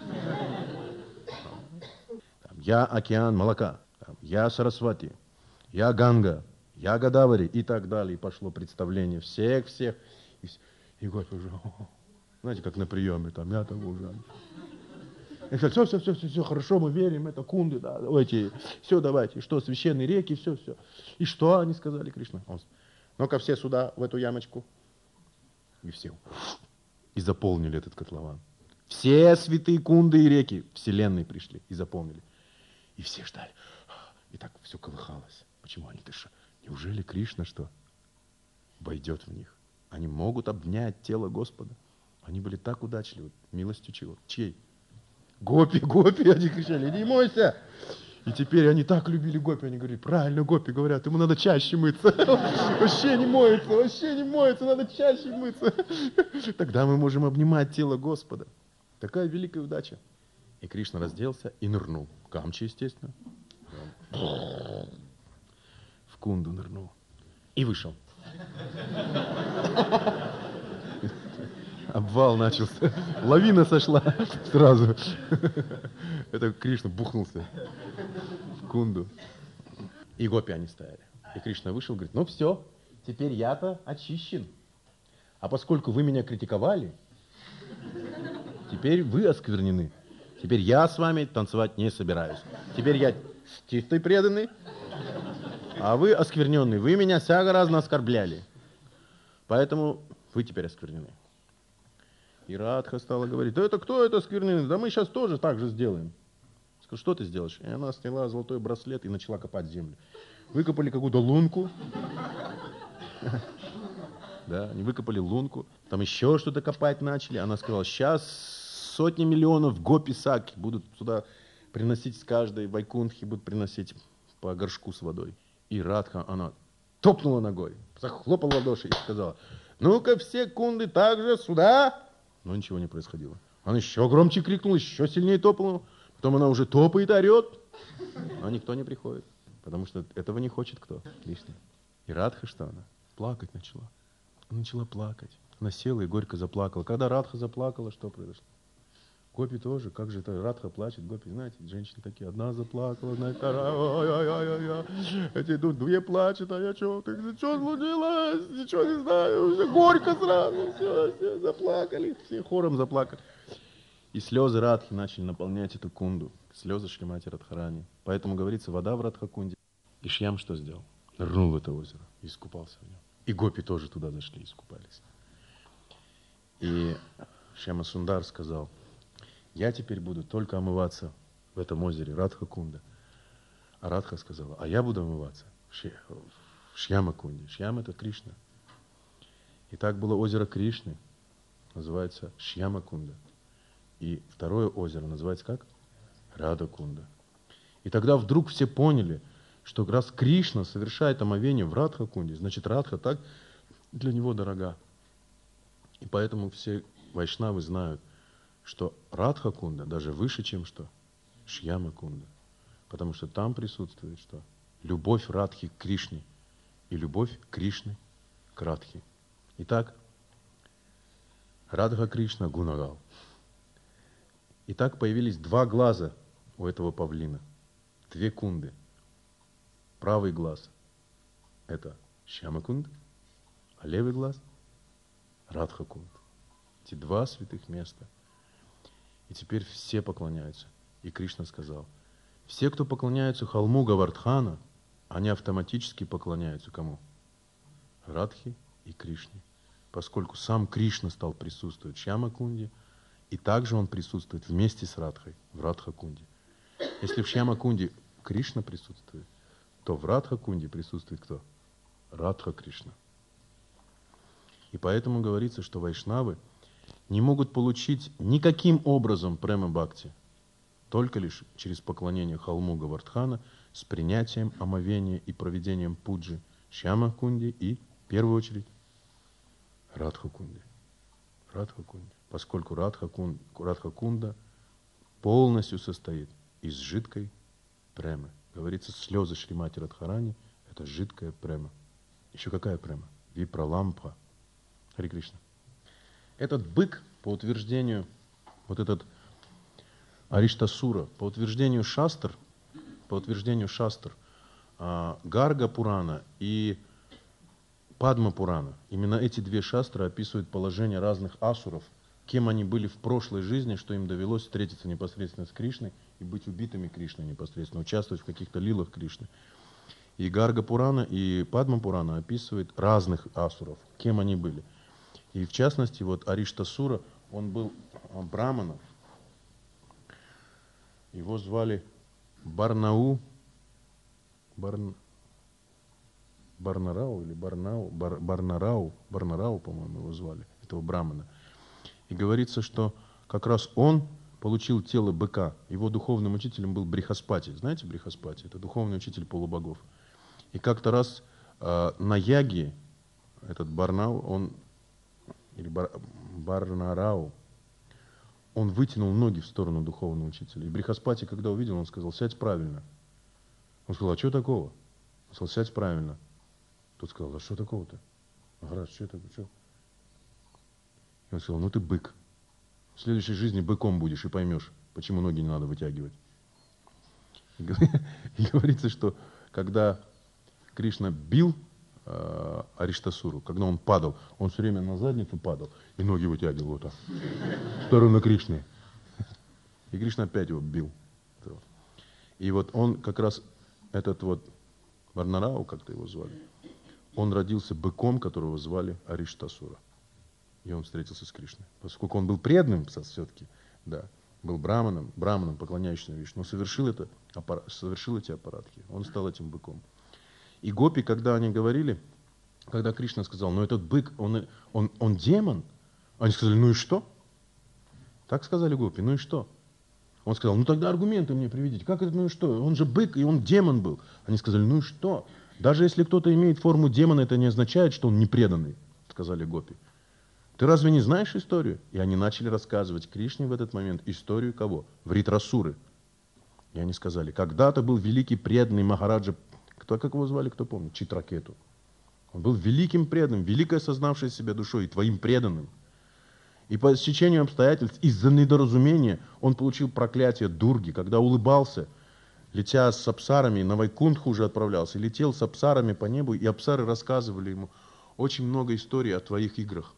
Я океан молока. Я Сарасвати. Я Ганга. Я Гадавари. И так далее. И пошло представление всех. И год уже, знаете, как на приеме, там, я там уже. Я сказал, все, хорошо, мы верим, это кунды, да, давайте, все, давайте, что, священные реки, все. И что они сказали, Кришна? Ну-ка все сюда, в эту ямочку. И все. И заполнили этот котлован. Все святые кунды и реки вселенной пришли и заполнили. И все ждали. И так все колыхалось. Почему они дышат? Неужели Кришна что? Войдет в них? Они могут обнять тело Господа. Они были так удачливы. Милостью чего? Чьей? Гопи, они кричали, не мойся. И теперь они так любили гопи, они говорят, правильно, гопи говорят, ему надо чаще мыться. Вообще не моется, надо чаще мыться. Тогда мы можем обнимать тело Господа. Такая великая удача. И Кришна разделся и нырнул. Камчи, естественно. В кунду нырнул. И вышел. Обвал начался. Лавина сошла сразу. Это Кришна бухнулся в кунду. И гопи они стояли. И Кришна вышел, говорит, ну все, теперь я-то очищен. А поскольку вы меня критиковали, теперь вы осквернены. Теперь я с вами танцевать не собираюсь. Теперь я чистый преданный, а вы оскверненный. Вы меня всяко разно оскорбляли. Поэтому вы теперь осквернены. И Радха стала говорить, да это кто это оскверненный? Да мы сейчас тоже так же сделаем. Сказал, что ты сделаешь? И она сняла золотой браслет и начала копать землю. Выкопали какую-то лунку. Да, они выкопали лунку. Там еще что-то копать начали. Она сказала, сейчас сотни миллионов гопи-саки будут сюда приносить с каждой вайкунтхи, будут приносить по горшку с водой. И Радха, она топнула ногой, захлопала в ладоши и сказала, ну-ка все кунды также сюда. Но ничего не происходило. Она еще громче крикнула, еще сильнее топнула. Потом она уже топает и орет. Но никто не приходит. Потому что этого не хочет кто? Кришна. И Радха что она? Плакать начала. Она начала плакать. Она села и горько заплакала. Когда Радха заплакала, что произошло? Гопи тоже. Как же это Радха плачет? Гопи, знаете, женщины такие. Одна заплакала, одна вторая. Ой-ой-ой-ой. Эти тут две плачут, а я что? Ты что случилось? Ничего не знаю. Уже горько сразу. Все заплакали. Все хором заплакали. И слезы Радхи начали наполнять эту кунду. Слезы Шримати Радхарани. Поэтому говорится, вода в Радхакунде. И Шьям что сделал? Нырнул в это озеро и искупался в нем. И гопи тоже туда зашли и искупались. И Шьяма Сундар сказал, я теперь буду только омываться в этом озере Радхакунда. А Радха сказала, а я буду омываться в Шьяма-кунде. Шьяма — это Кришна. И так было озеро Кришны, называется Шьяма-кунда. И второе озеро называется как? Радha-кунда. И тогда вдруг все поняли, что раз Кришна совершает омовение в Радха-кунде, значит Радха так для него дорога. И поэтому все вайшнавы знают, что Радха-кунда даже выше, чем что? Шьяма-кунда. Потому что там присутствует что? Любовь Радхи к Кришне и любовь Кришны к Радхе. Итак, Радха Кришна Гунагал. И так появились два глаза у этого павлина, две кунды. Правый глаз – это Шьяма-кунд, а левый глаз – Радха-кунд. Эти два святых места. И теперь все поклоняются. И Кришна сказал, все, кто поклоняются холму Гавардхана, они автоматически поклоняются кому? Радхе и Кришне. Поскольку сам Кришна стал присутствовать в Шьяма-кунде, и также он присутствует вместе с Радхой в Радха-кунде. Если в Шьяма-кунде Кришна присутствует, то в Радха-кунде присутствует кто? Радха-Кришна. И поэтому говорится, что вайшнавы не могут получить никаким образом према-бхакти, только лишь через поклонение холму Гавардхана с принятием омовения и проведением пуджи Шьяма-кунде и, в первую очередь, Радха-кунде. Радха-кунде. Поскольку Радха-кунда полностью состоит из жидкой премы. Говорится, слезы Шримати Радхарани – это жидкая према. Еще какая према? Випралампха. Харе Кришна. Этот бык, по утверждению, вот этот Ариштасура, по утверждению Шастр, Гарга Пурана и Падма Пурана, именно эти две шастры описывают положение разных асуров, кем они были в прошлой жизни, что им довелось встретиться непосредственно с Кришной и быть убитыми Кришной непосредственно, участвовать в каких-то лилах Кришны. И Гарга Пурана, и Падма Пурана описывают разных асуров, кем они были. И в частности, вот Ариштасура, он был браманом. Его звали Барнарау, по-моему, его звали, этого брамана. И говорится, что как раз он получил тело быка. Его духовным учителем был Брихаспати. Знаете Брихаспати? Это духовный учитель полубогов. И как-то раз на яге этот Барнарау, он вытянул ноги в сторону духовного учителя. И Брихаспати, когда увидел, он сказал, сядь правильно. Он сказал, а что такого? Он сказал, сядь правильно. Тот сказал, а что такого-то? Махарадж, что это? Что? И он сказал, ну ты бык. В следующей жизни быком будешь и поймешь, почему ноги не надо вытягивать. И говорится, что когда Кришна бил Ариштасуру, когда он падал, он все время на задницу падал и ноги вытягивал вот так, в сторону Кришны. И Кришна опять его бил. И вот он как раз, этот вот Варнарау, как-то его звали, он родился быком, которого звали Ариштасура. И он встретился с Кришной. Поскольку он был преданным все-таки, да, был браманом, поклоняющимся Вишну, но совершил эти аппаратхи. Он стал этим быком. И гопи, когда они говорили, когда Кришна сказал, ну этот бык, он демон, они сказали, ну и что? Так сказали гопи, ну и что? Он сказал, ну тогда аргументы мне приведите. Как это, ну и что? Он же бык, и он демон был. Они сказали, ну и что? Даже если кто-то имеет форму демона, это не означает, что он непреданный, сказали гопи. Ты разве не знаешь историю? И они начали рассказывать Кришне в этот момент историю кого? Вритрасуры. И они сказали, когда-то был великий преданный Махараджа, как его звали, кто помнит? Читракету. Он был великим преданным, великое сознавшее себя душой и твоим преданным. И по стечению обстоятельств, из-за недоразумения, он получил проклятие Дурги, когда улыбался, летя с апсарами, на Вайкунтху уже отправлялся, летел с апсарами по небу, и апсары рассказывали ему очень много историй о твоих играх.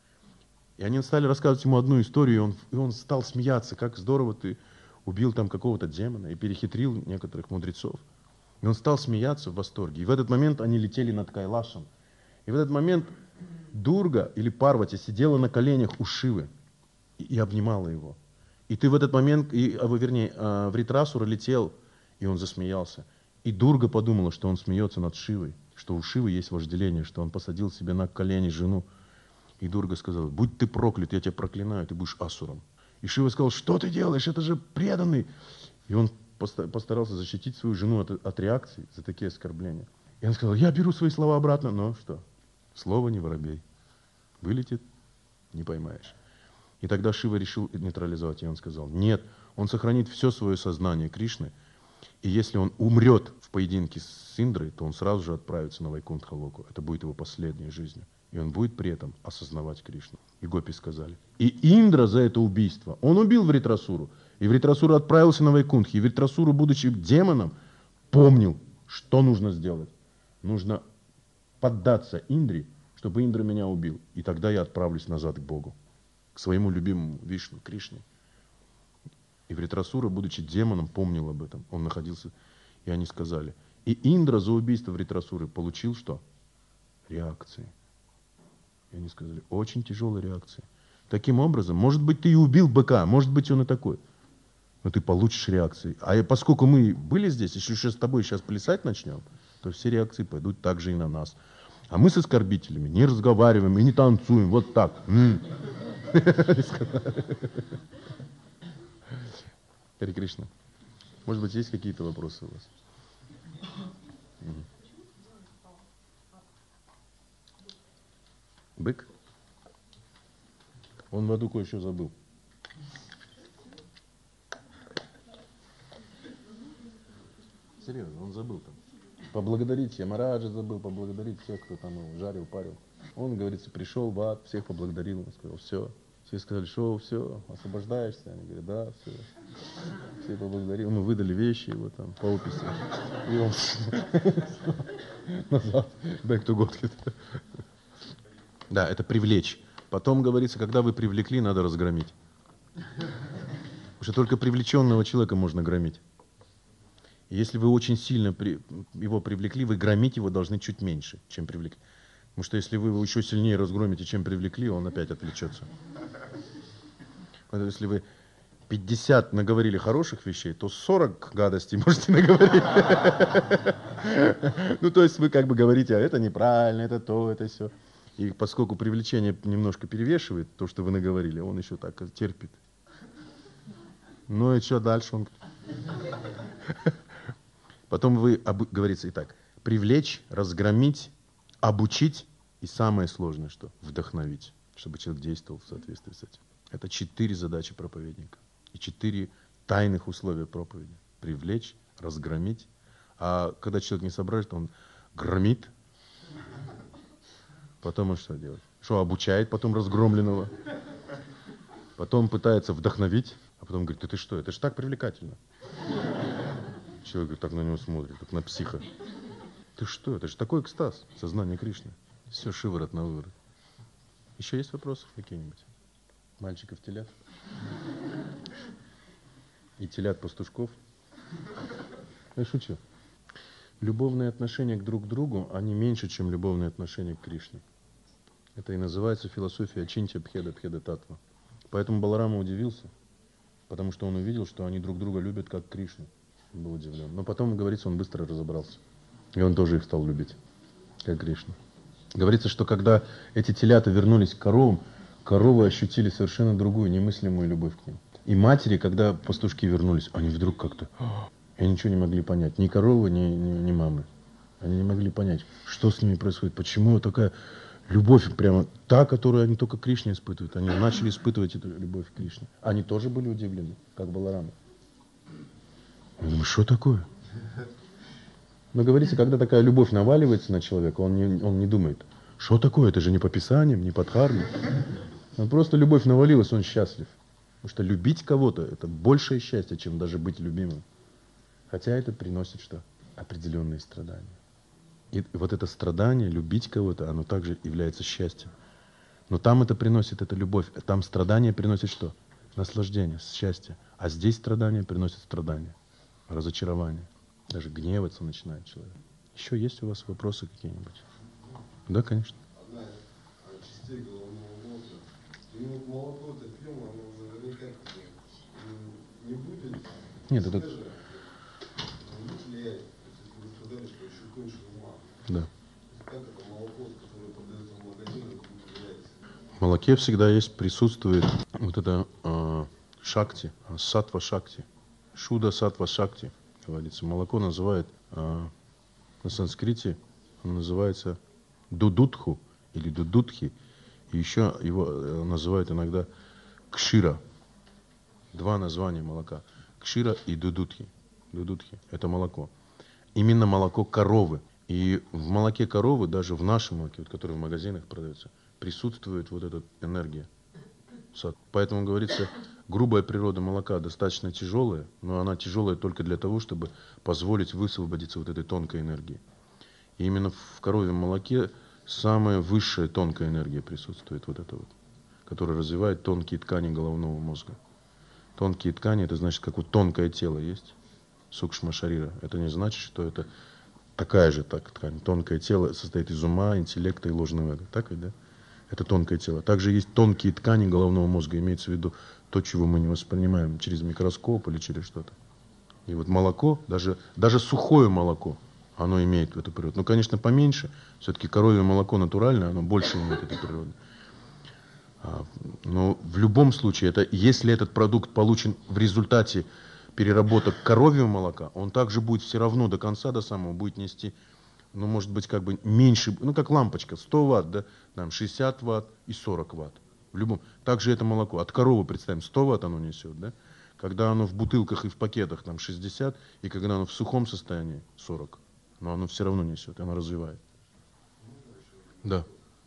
И они стали рассказывать ему одну историю, и он стал смеяться, как здорово ты убил там какого-то демона и перехитрил некоторых мудрецов. И он стал смеяться в восторге. И в этот момент они летели над Кайлашем. И в этот момент Дурга или Парвати сидела на коленях у Шивы и обнимала его. И ты в этот момент, Вритрасура летел, и он засмеялся. И Дурга подумала, что он смеется над Шивой, что у Шивы есть вожделение, что он посадил себе на колени жену. И Дурга сказала, будь ты проклят, я тебя проклинаю, ты будешь асуром. И Шива сказал, что ты делаешь, это же преданный. И он постарался защитить свою жену от реакций за такие оскорбления. И он сказал, я беру свои слова обратно, но что? Слово не воробей. Вылетит, не поймаешь. И тогда Шива решил нейтрализовать, и он сказал, нет, он сохранит все свое сознание Кришны, и если он умрет в поединке с Индрой, то он сразу же отправится на Вайкунтха-локу. Это будет его последней жизнью. И он будет при этом осознавать Кришну. И гопи сказали. И Индра за это убийство, он убил Вритрасуру. И Вритрасура отправился на Вайкунтх. И Вритрасура, будучи демоном, помнил, что нужно сделать. Нужно поддаться Индре, чтобы Индра меня убил. И тогда я отправлюсь назад к Богу, к своему любимому Вишну, Кришне. И Вритрасура, будучи демоном, помнил об этом. Он находился, и они сказали. И Индра за убийство Вритрасуры получил что? Реакции. И они сказали, очень тяжелые реакции. Таким образом, может быть, ты и убил быка, может быть, он и такой. Но ты получишь реакции. А поскольку мы были здесь, если с тобой сейчас плясать начнем, то все реакции пойдут также и на нас. А мы с оскорбителями не разговариваем и не танцуем. Вот так. Харе Кришна. Может быть, есть какие-то вопросы у вас? Бык? Он в аду кое-что забыл. Серьезно, он забыл там. Поблагодарить Ямараджа забыл, поблагодарить всех, кто там его жарил, парил. Он, говорится, пришел в ад, всех поблагодарил, он сказал, все. Все сказали, что все, освобождаешься? Они говорят, да, все. Все поблагодарили, мы выдали вещи его там по описи. И он назад, back to God. Да, это привлечь. Потом говорится, когда вы привлекли, надо разгромить. Потому что только привлеченного человека можно громить. И если вы очень сильно его привлекли, вы громить его должны чуть меньше, чем привлекли. Потому что если вы его еще сильнее разгромите, чем привлекли, он опять отвлечется. Поэтому если вы 50 наговорили хороших вещей, то 40 гадостей можете наговорить. Ну, то есть вы как бы говорите, а это неправильно, это то, это все. И поскольку привлечение немножко перевешивает то, что вы наговорили, он еще так терпит. Ну и что дальше? Он... Потом вы, говорится, итак, привлечь, разгромить, обучить и самое сложное, что? Вдохновить, чтобы человек действовал в соответствии с этим. Это 4 задачи проповедника и 4 тайных условия проповеди. Привлечь, разгромить. А когда человек не соображает, он громит. Потом он что делает? Что обучает потом разгромленного. Потом пытается вдохновить, а потом говорит, ты что, это же так привлекательно. Человек так на него смотрит, как на психа. Ты что, это же такой экстаз, сознание Кришны. Все шиворот на выворот. Еще есть вопросы какие-нибудь? Мальчиков, телят? И телят-пастушков? Я шучу. Любовные отношения друг к другу, они меньше, чем любовные отношения к Кришне. Это и называется философия Ачинтья Бхеда Бхеда Татва. Поэтому Баларама удивился, потому что он увидел, что они друг друга любят, как Кришну. Он был удивлен. Но потом, говорится, он быстро разобрался. И он тоже их стал любить, как Кришну. Говорится, что когда эти телята вернулись к коровам, коровы ощутили совершенно другую, немыслимую любовь к ним. И матери, когда пастушки вернулись, они вдруг как-то... И ничего не могли понять. Ни коровы, ни мамы. Они не могли понять, что с ними происходит. Почему такая любовь, прямо та, которую они только к Кришне испытывают. Они начали испытывать эту любовь к Кришне. Они тоже были удивлены, как Баларама. Я думаю, что такое? Но говорится, когда такая любовь наваливается на человека, он не думает, что такое, это же не по писаниям, не по дхарме. Просто любовь навалилась, он счастлив. Потому что любить кого-то – это большее счастье, чем даже быть любимым. Хотя это приносит что? Определенные страдания. И вот это страдание, любить кого-то, оно также является счастьем. Но там это приносит, это любовь. Там страдание приносит что? Наслаждение, счастье. А здесь страдание приносит страдания, разочарование. Даже гневаться начинает человек. Еще есть у вас вопросы какие-нибудь? Да, конечно. Одна из частей головного мозга. И вот молоко-то пьем, оно уже наверняка не будет Нет, свежее, это... не будет влиять. То есть, если вы сказали, что еще тоньше ума. Да. Как это молоко, которое продается в магазинах, будет влиять? В молоке всегда есть, присутствует вот это шакти, сатва шакти. Шуда сатва шакти, говорится. Молоко называют на санскрите, оно называется дудутху или дудутхи. И еще его называют иногда кшира. Два названия молока. Кшира и дудутхи. Дудутхи – это молоко. Именно молоко коровы. И в молоке коровы, даже в нашем молоке, вот, который в магазинах продается, присутствует вот эта энергия. Поэтому говорится, грубая природа молока достаточно тяжелая, но она тяжелая только для того, чтобы позволить высвободиться вот этой тонкой энергии. И именно в коровьем молоке самая высшая тонкая энергия присутствует, вот эта вот, которая развивает тонкие ткани головного мозга. Тонкие ткани, это значит, как вот тонкое тело есть, сукшма шарира. Это не значит, что это такая же ткань. Тонкое тело состоит из ума, интеллекта и ложного эго. Так ведь, да? Это тонкое тело. Также есть тонкие ткани головного мозга, имеется в виду то, чего мы не воспринимаем через микроскоп или через что-то. И вот молоко, даже сухое молоко, оно имеет эту природу. Ну, конечно, поменьше. Все-таки коровье молоко натуральное, оно больше имеет этой природы. Но в любом случае, если этот продукт получен в результате переработок коровьего молока, он также будет все равно до конца, до самого, будет нести, ну, может быть, как бы меньше, ну, как лампочка, 100 ватт, да, там 60 ватт и 40 ватт. В любом. Также это молоко. От коровы, представим, 100 ватт оно несет, да? Когда оно в бутылках и в пакетах, там 60, и когда оно в сухом состоянии, 40. Но оно все равно несет, оно развивает. Да.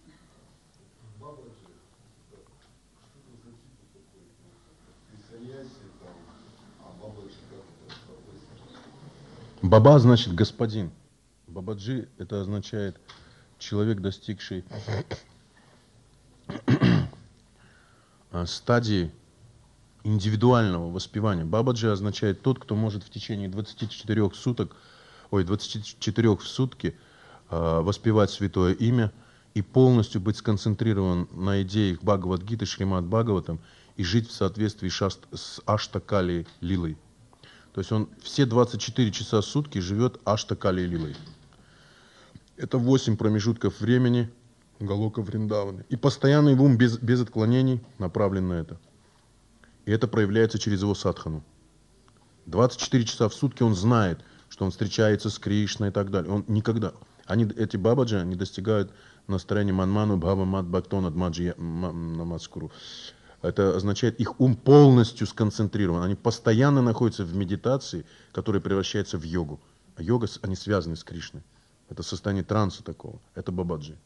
Баба значит господин. Бабаджи это означает человек, достигший стадии индивидуального воспевания. Бабаджи означает тот, кто может в течение 24 в сутки воспевать святое имя и полностью быть сконцентрирован на идеях Бхагавад-гиты, Шримад Бхагаватам и жить в соответствии с Аштакали Лилой. То есть он все 24 часа в сутки живет Аштакали Лилой. Это 8 промежутков времени Галока Вриндаваны. И постоянно его ум без отклонений направлен на это. И это проявляется через его садхану. 24 часа в сутки он знает, что он встречается с Кришной и так далее. Он никогда... Эти бабаджи, они достигают настроения манману бхава мат бхактонад маджи намаскуру. Это означает, их ум полностью сконцентрирован. Они постоянно находятся в медитации, которая превращается в йогу. А йога, они связаны с Кришной. Это состояние транса такого. Это бабаджи.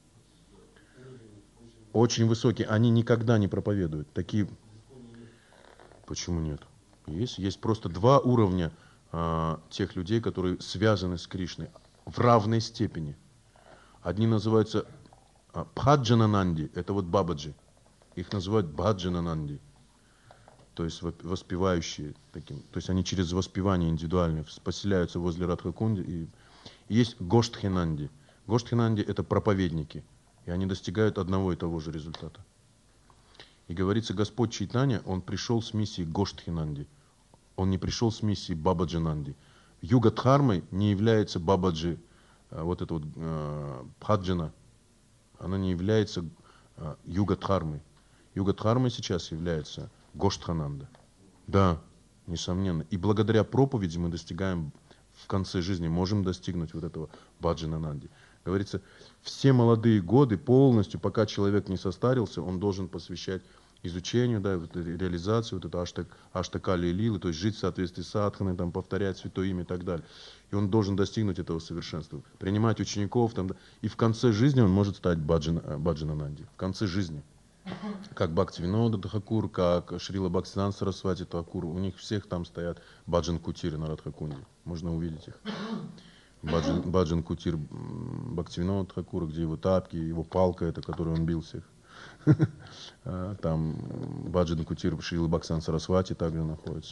Очень высокие. Они никогда не проповедуют. Такие... Почему нет? Есть просто два уровня тех людей, которые связаны с Кришной в равной степени. Одни называются Бхаджанананди, это вот бабаджи. Их называют Бхаджанананди, то есть воспевающие таким. То есть они через воспевание индивидуальное поселяются возле Радхакунди. И есть Гоштхинанди. Гоштхинанди это проповедники, и они достигают одного и того же результата. И говорится, Господь Чайтанья, он пришел с миссией Гоштхинанди. Он не пришел с миссией Бабаджинанди. Юга-дхармой не является Бабаджи, вот эта вот Бхаджана, она не является Юга-дхармой. Юга-дхармой сейчас является Гоштхананда. Да, несомненно. И благодаря проповеди мы достигаем в конце жизни, можем достигнуть вот этого Баджанананди. Говорится, все молодые годы полностью, пока человек не состарился, он должен посвящать изучению, да, вот реализации, вот это аштакали и лилы, то есть жить в соответствии с садханой, там, повторять святое имя и так далее. И он должен достигнуть этого совершенства, принимать учеников, там, да, и в конце жизни он может стать Баджанананди. В конце жизни. Как Бхактивинода Тхакур, как Шрила Бхактисиданта Сарасвати Тхакур, у них всех там стоят Баджан-кутиры на Радхакунде. Можно увидеть их. Баджан-кутир Бхактивинода Тхакура, где его тапки, его палка, это, которой он бил всех. Там Баджан-кутир Шрила Бхактисиданта Сарасвати также находится.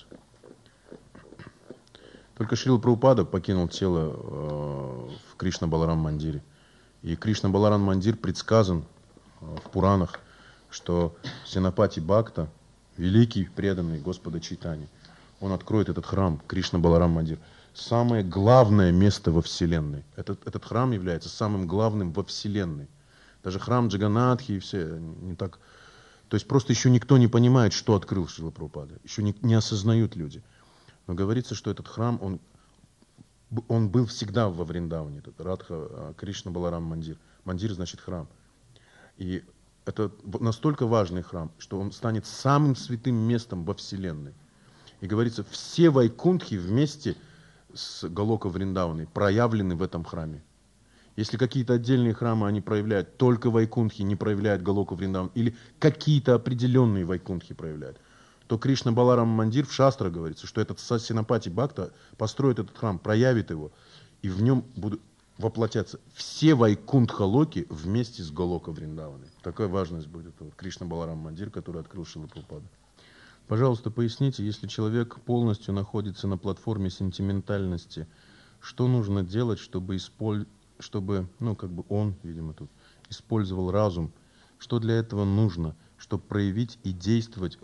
Только Шрила Прабхупада покинул тело в Кришна-Баларам-мандире. И Кришна-Баларам-мандир предсказан в Пуранах, что Сенапати Бхакта, великий преданный Господа Чайтаньи, он откроет этот храм, Кришна-Баларам-мандир. Самое главное место во Вселенной. Этот храм является самым главным во Вселенной. Даже храм Джаганатхи и все не так. То есть просто еще никто не понимает, что открыл Шрила Прабхупада. Еще не осознают люди. Но говорится, что этот храм, он был всегда во Вриндаване. Этот Радха Кришна-Баларам-мандир. Мандир значит храм. И это настолько важный храм, что он станет самым святым местом во Вселенной. И говорится, все вайкунтхи вместе с Галока Вриндаваной проявлены в этом храме. Если какие-то отдельные храмы они проявляют, только вайкунтхи не проявляют Галока Вриндавану, или какие-то определенные вайкунтхи проявляют, то Кришна Баларам Мандир в Шастра говорится, что этот Сенапати Бхакта построит этот храм, проявит его, и в нем будут воплотятся все вайкунтха-локи вместе с Галока Вриндаваной. Такая важность будет вот Кришна Баларам Мандир, который открыл Шрила Прабхупада. Пожалуйста, поясните, если человек полностью находится на платформе сентиментальности, что нужно делать, чтобы он, видимо, тут использовал разум? Что для этого нужно, чтобы проявить и действовать,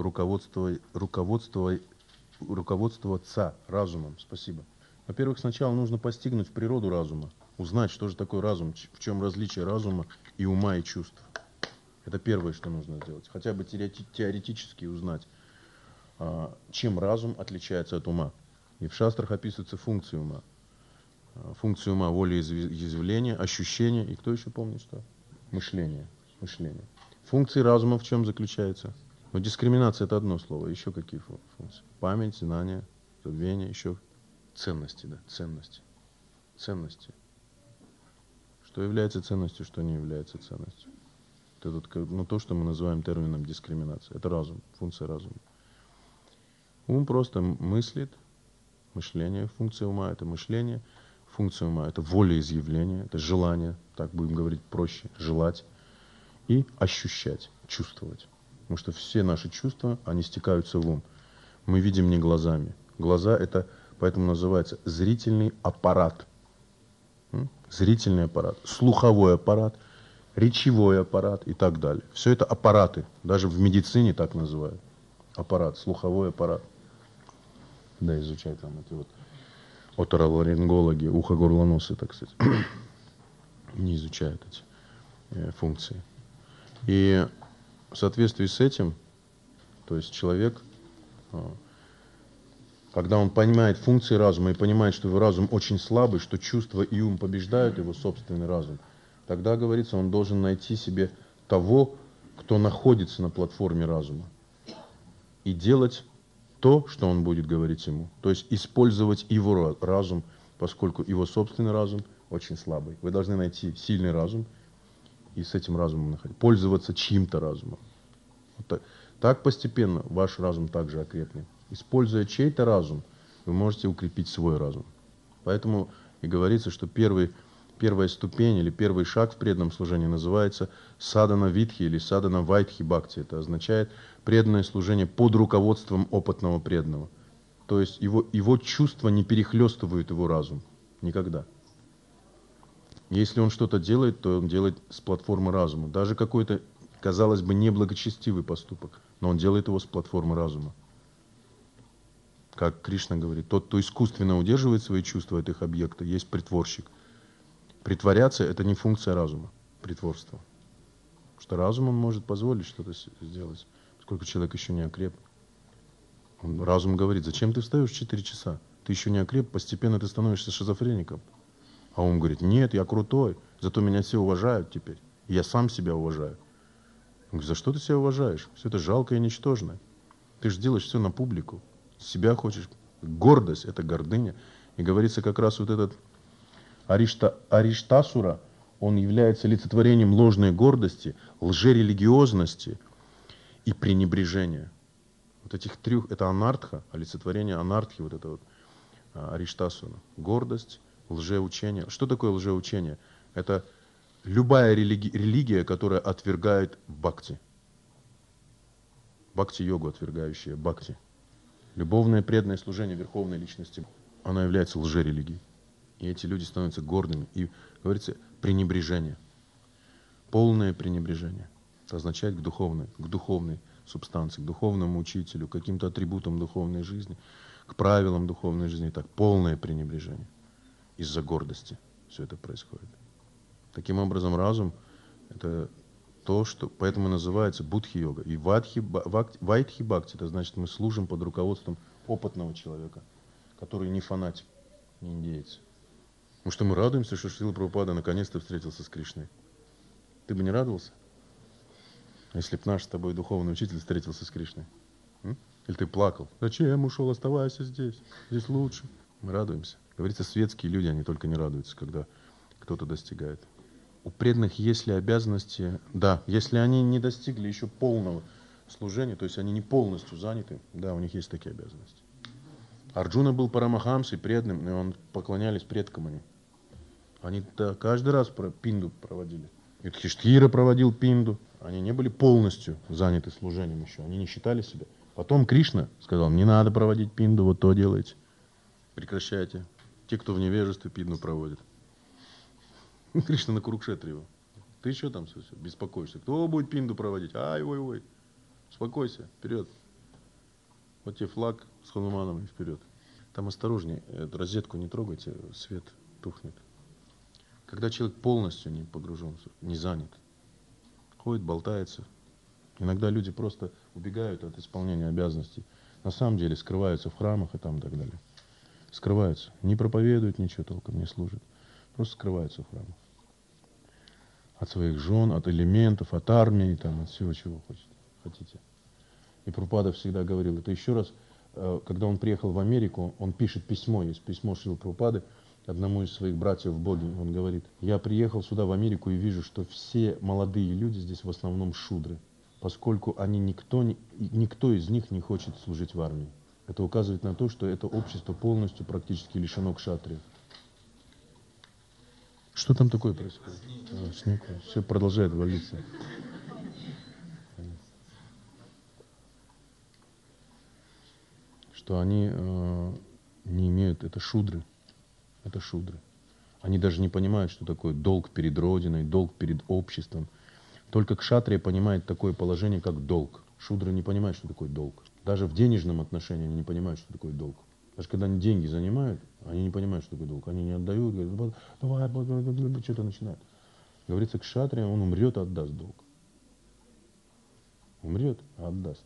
руководствоваться разумом? Спасибо. Во-первых, сначала нужно постигнуть природу разума, узнать, что же такое разум, в чем различие разума и ума и чувств. Это первое, что нужно сделать. Хотя бы теоретически узнать, чем разум отличается от ума. И в шастрах описываются функции ума. Функции ума — волеизъявление, ощущение и кто еще помнит что? Мышление. Функции разума в чем заключаются? Но дискриминация — это одно слово. Еще какие функции? Память, знание, забвение, еще ценности, да, ценности. Что является ценностью, что не является ценностью? Это то, что мы называем термином дискриминация. Это разум, функция разума. Ум просто мыслит, мышление, функция ума — это мышление, функция ума — это волеизъявление, это желание, так будем говорить проще, желать, и ощущать, чувствовать. Потому что все наши чувства, они стекаются в ум. Мы видим не глазами. Глаза — это, поэтому называется зрительный аппарат. Зрительный аппарат, слуховой аппарат, речевой аппарат и так далее. Все это аппараты, даже в медицине так называют. Аппарат, слуховой аппарат. Да, изучать там эти вот отороларингологи, ухо-горло-носы, так сказать, не изучают эти функции. И в соответствии с этим, то есть человек, когда он понимает функции разума и понимает, что его разум очень слабый, что чувства и ум побеждают его собственный разум, тогда, говорится, он должен найти себе того, кто находится на платформе разума, и делать то, что он будет говорить ему. То есть использовать его разум, поскольку его собственный разум очень слабый. Вы должны найти сильный разум и с этим разумом пользоваться чьим-то разумом. Вот так постепенно ваш разум также окрепнет. Используя чей-то разум, вы можете укрепить свой разум. Поэтому и говорится, что первая ступень или первый шаг в преданном служении называется садана витхи или садана вайтхи бхакти. Это означает преданное служение под руководством опытного преданного. То есть его чувства не перехлестывают его разум. Никогда. Если он что-то делает, то он делает с платформы разума. Даже какое-то казалось бы, неблагочестивый поступок, но он делает его с платформы разума. Как Кришна говорит, тот, кто искусственно удерживает свои чувства от их объекта, есть притворщик. Притворяться – это не функция разума, притворство. Потому что разум он может позволить что-то сделать, поскольку человек еще не окреп. Разум говорит, зачем ты встаешь в 4 часа? Ты еще не окреп, постепенно ты становишься шизофреником. А он говорит, нет, я крутой, зато меня все уважают теперь. И я сам себя уважаю. Он говорит, за что ты себя уважаешь? Все это жалко и ничтожное. Ты же делаешь все на публику. Себя хочешь. Гордость – это гордыня. И говорится как раз вот этот Ариштасура, он является олицетворением ложной гордости, лжерелигиозности и пренебрежения. Вот этих трех, это анартха, олицетворение анартхи, вот это вот Ариштасура. Гордость, лжеучение. Что такое лжеучение? Это любая религия, которая отвергает бхакти. Бхакти-йогу, отвергающая бхакти. Любовное преданное служение верховной личности, она является лжерелигией. И эти люди становятся гордыми. И, говорится, пренебрежение. Полное пренебрежение. Это означает к духовной субстанции, к духовному учителю, к каким-то атрибутам духовной жизни, к правилам духовной жизни. Так, полное пренебрежение. Из-за гордости все это происходит. Таким образом, разум – это то, что поэтому называется будхи-йога. И вайтхи-бхакти – это значит, мы служим под руководством опытного человека, который не фанатик, не индеец. Потому что мы радуемся, что Шрила Прабхупада наконец-то встретился с Кришной. Ты бы не радовался, если бы наш с тобой духовный учитель встретился с Кришной? Или ты плакал? Зачем ушел, оставайся здесь, здесь лучше. Мы радуемся. Говорится, светские люди, они только не радуются, когда кто-то достигает. У преданных есть ли обязанности? Да, если они не достигли еще полного служения, то есть они не полностью заняты, да, у них есть такие обязанности. Арджуна был парамахамсой, преданным, и он поклонялись предкам они. Они каждый раз пинду проводили. Юдхиштхира проводил пинду. Они не были полностью заняты служением еще, они не считали себя. Потом Кришна сказал, не надо проводить пинду, вот то делайте. Прекращайте. Те, кто в невежестве, пинду проводят. Кришна на Курукшетре его. Ты что там беспокоишься? Кто будет пинду проводить? Ай-ой-ой. Успокойся, вперед. Вот тебе флаг с Хануманом и вперед. Там осторожнее, эту розетку не трогайте, свет тухнет. Когда человек полностью не погружен, не занят, ходит, болтается. Иногда люди просто убегают от исполнения обязанностей. На самом деле скрываются в храмах и там и так далее. Скрываются. Не проповедуют ничего толком, не служат. Просто скрываются в храмах. От своих жен, от элементов, от армии, там, от всего, чего хотите. И Прабхупада всегда говорил, это еще раз, когда он приехал в Америку, он пишет письмо, есть письмо Шрилы Прабхупады одному из своих братьев в Боге. Он говорит, я приехал сюда в Америку и вижу, что все молодые люди здесь в основном шудры, поскольку никто из них не хочет служить в армии. Это указывает на то, что это общество полностью практически лишено кшатрия. Что там такое происходит? Снег. Все продолжает валиться. Что они не имеют, это шудры. Это шудры. Они даже не понимают, что такое долг перед Родиной, долг перед обществом. Только кшатрия понимает такое положение, как долг. Шудры не понимают, что такое долг. Даже в денежном отношении они не понимают, что такое долг. Даже когда они деньги занимают, они не понимают, что такое долг. Они не отдают, говорят, давай, что-то начинают. Говорится, кшатрия, он умрет и отдаст долг. Умрет, а отдаст.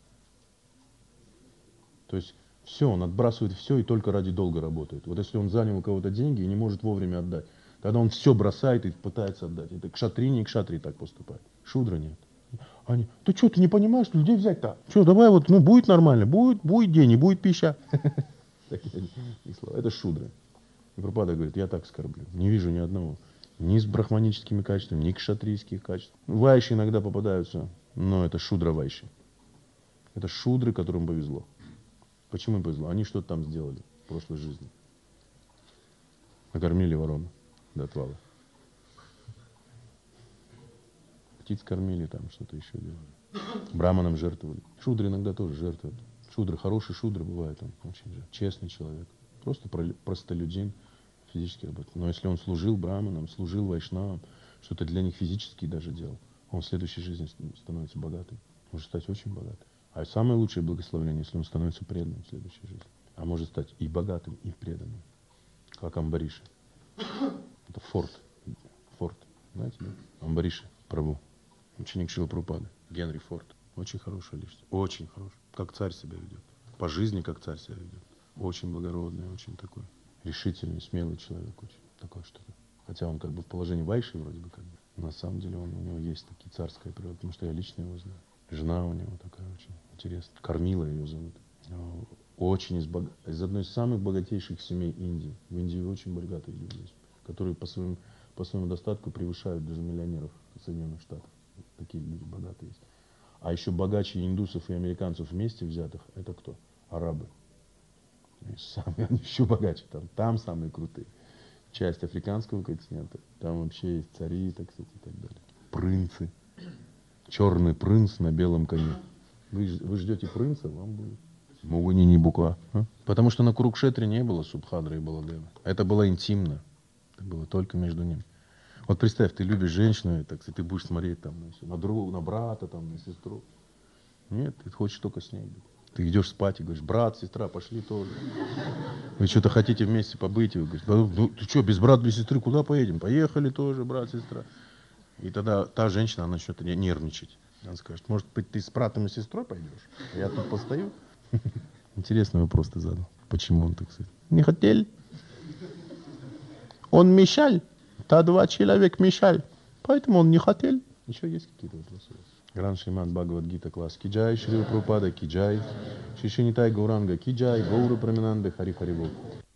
То есть все, он отбрасывает все и только ради долга работает. Вот если он занял у кого-то деньги и не может вовремя отдать, тогда он все бросает и пытается отдать. Это кшатрини и кшатрии так поступают. Шудра нет. Они, ты что, ты не понимаешь, что людей взять-то? Что, давай вот, будет нормально, будет день, и будет пища. Это шудры. И Прабхупада говорит, я так скорблю. Не вижу ни одного. Ни с брахманическими качествами, ни кшатрийских качеств. Вайши иногда попадаются, но это шудра вайши. Это шудры, которым повезло. Почему им повезло? Они что-то там сделали в прошлой жизни. Накормили ворону до отвала. Птиц кормили, там что-то еще делали. Браманам жертвовали. Шудры иногда тоже жертвуют. Шудры, хороший шудра бывает, он очень честный человек. Просто простолюдин, физически работает. Но если он служил браманам, служил вайшнавам, что-то для них физически даже делал, он в следующей жизни становится богатым. Может стать очень богатым. А самое лучшее благословение, если он становится преданным в следующей жизни. А может стать и богатым, и преданным. Как Амбариша. Это Форд. Форд. Знаете, да? Амбариша, Прабху. Ученик Шрилы Прабхупады. Генри Форд. Очень хорошая личность. Очень хороший. Как царь себя ведет. По жизни как царь себя ведет. Очень благородный, очень такой решительный, смелый человек. Очень такой что-то. Хотя он как бы в положении вайши вроде бы как бы. На самом деле у него есть такие царская природа, потому что я лично его знаю. Жена у него такая очень интересная. Кормила ее зовут. Очень из одной из самых богатейших семей Индии. В Индии очень богатые люди есть, которые по своему достатку превышают даже миллионеров Соединенных Штатов. Такие люди богатые есть. А еще богаче индусов и американцев вместе взятых, это кто? Арабы. Самые, они еще богаче. Там самые крутые. Часть африканского континента. Там вообще есть цари, так сказать, и так далее. Принцы. Черный принц на белом коне. Вы ждете принца, вам будет. Мугуни не буква. Потому что на Курукшетре не было Субхадры и Баладева. Это было интимно. Это было только между ними. Вот представь, ты любишь женщину, так сказать, ты будешь смотреть там на друга, на брата, там, на сестру. Нет, ты хочешь только с ней быть. Ты идешь спать и говоришь: брат, сестра, пошли тоже. Вы что-то хотите вместе побыть? И вы говорите: ну ты что, без брата, без сестры куда поедем? Поехали тоже, брат, сестра. И тогда та женщина, она начнет нервничать. Она скажет: может быть, ты с братом и сестрой пойдешь? А я тут постою. Интересный вопрос ты задал. Почему он так сказать? Не хотел. Он мешал. Та два человека мешал. Поэтому он не хотел. Еще есть какие-то вопросы? Гран Шримад Бхагавад-гита класс. Киджай, Шрила Прабхупада, Киджай. Шиши Нитай Гауранга, Киджай, Гауру Праминанды, Хари Хари Бог.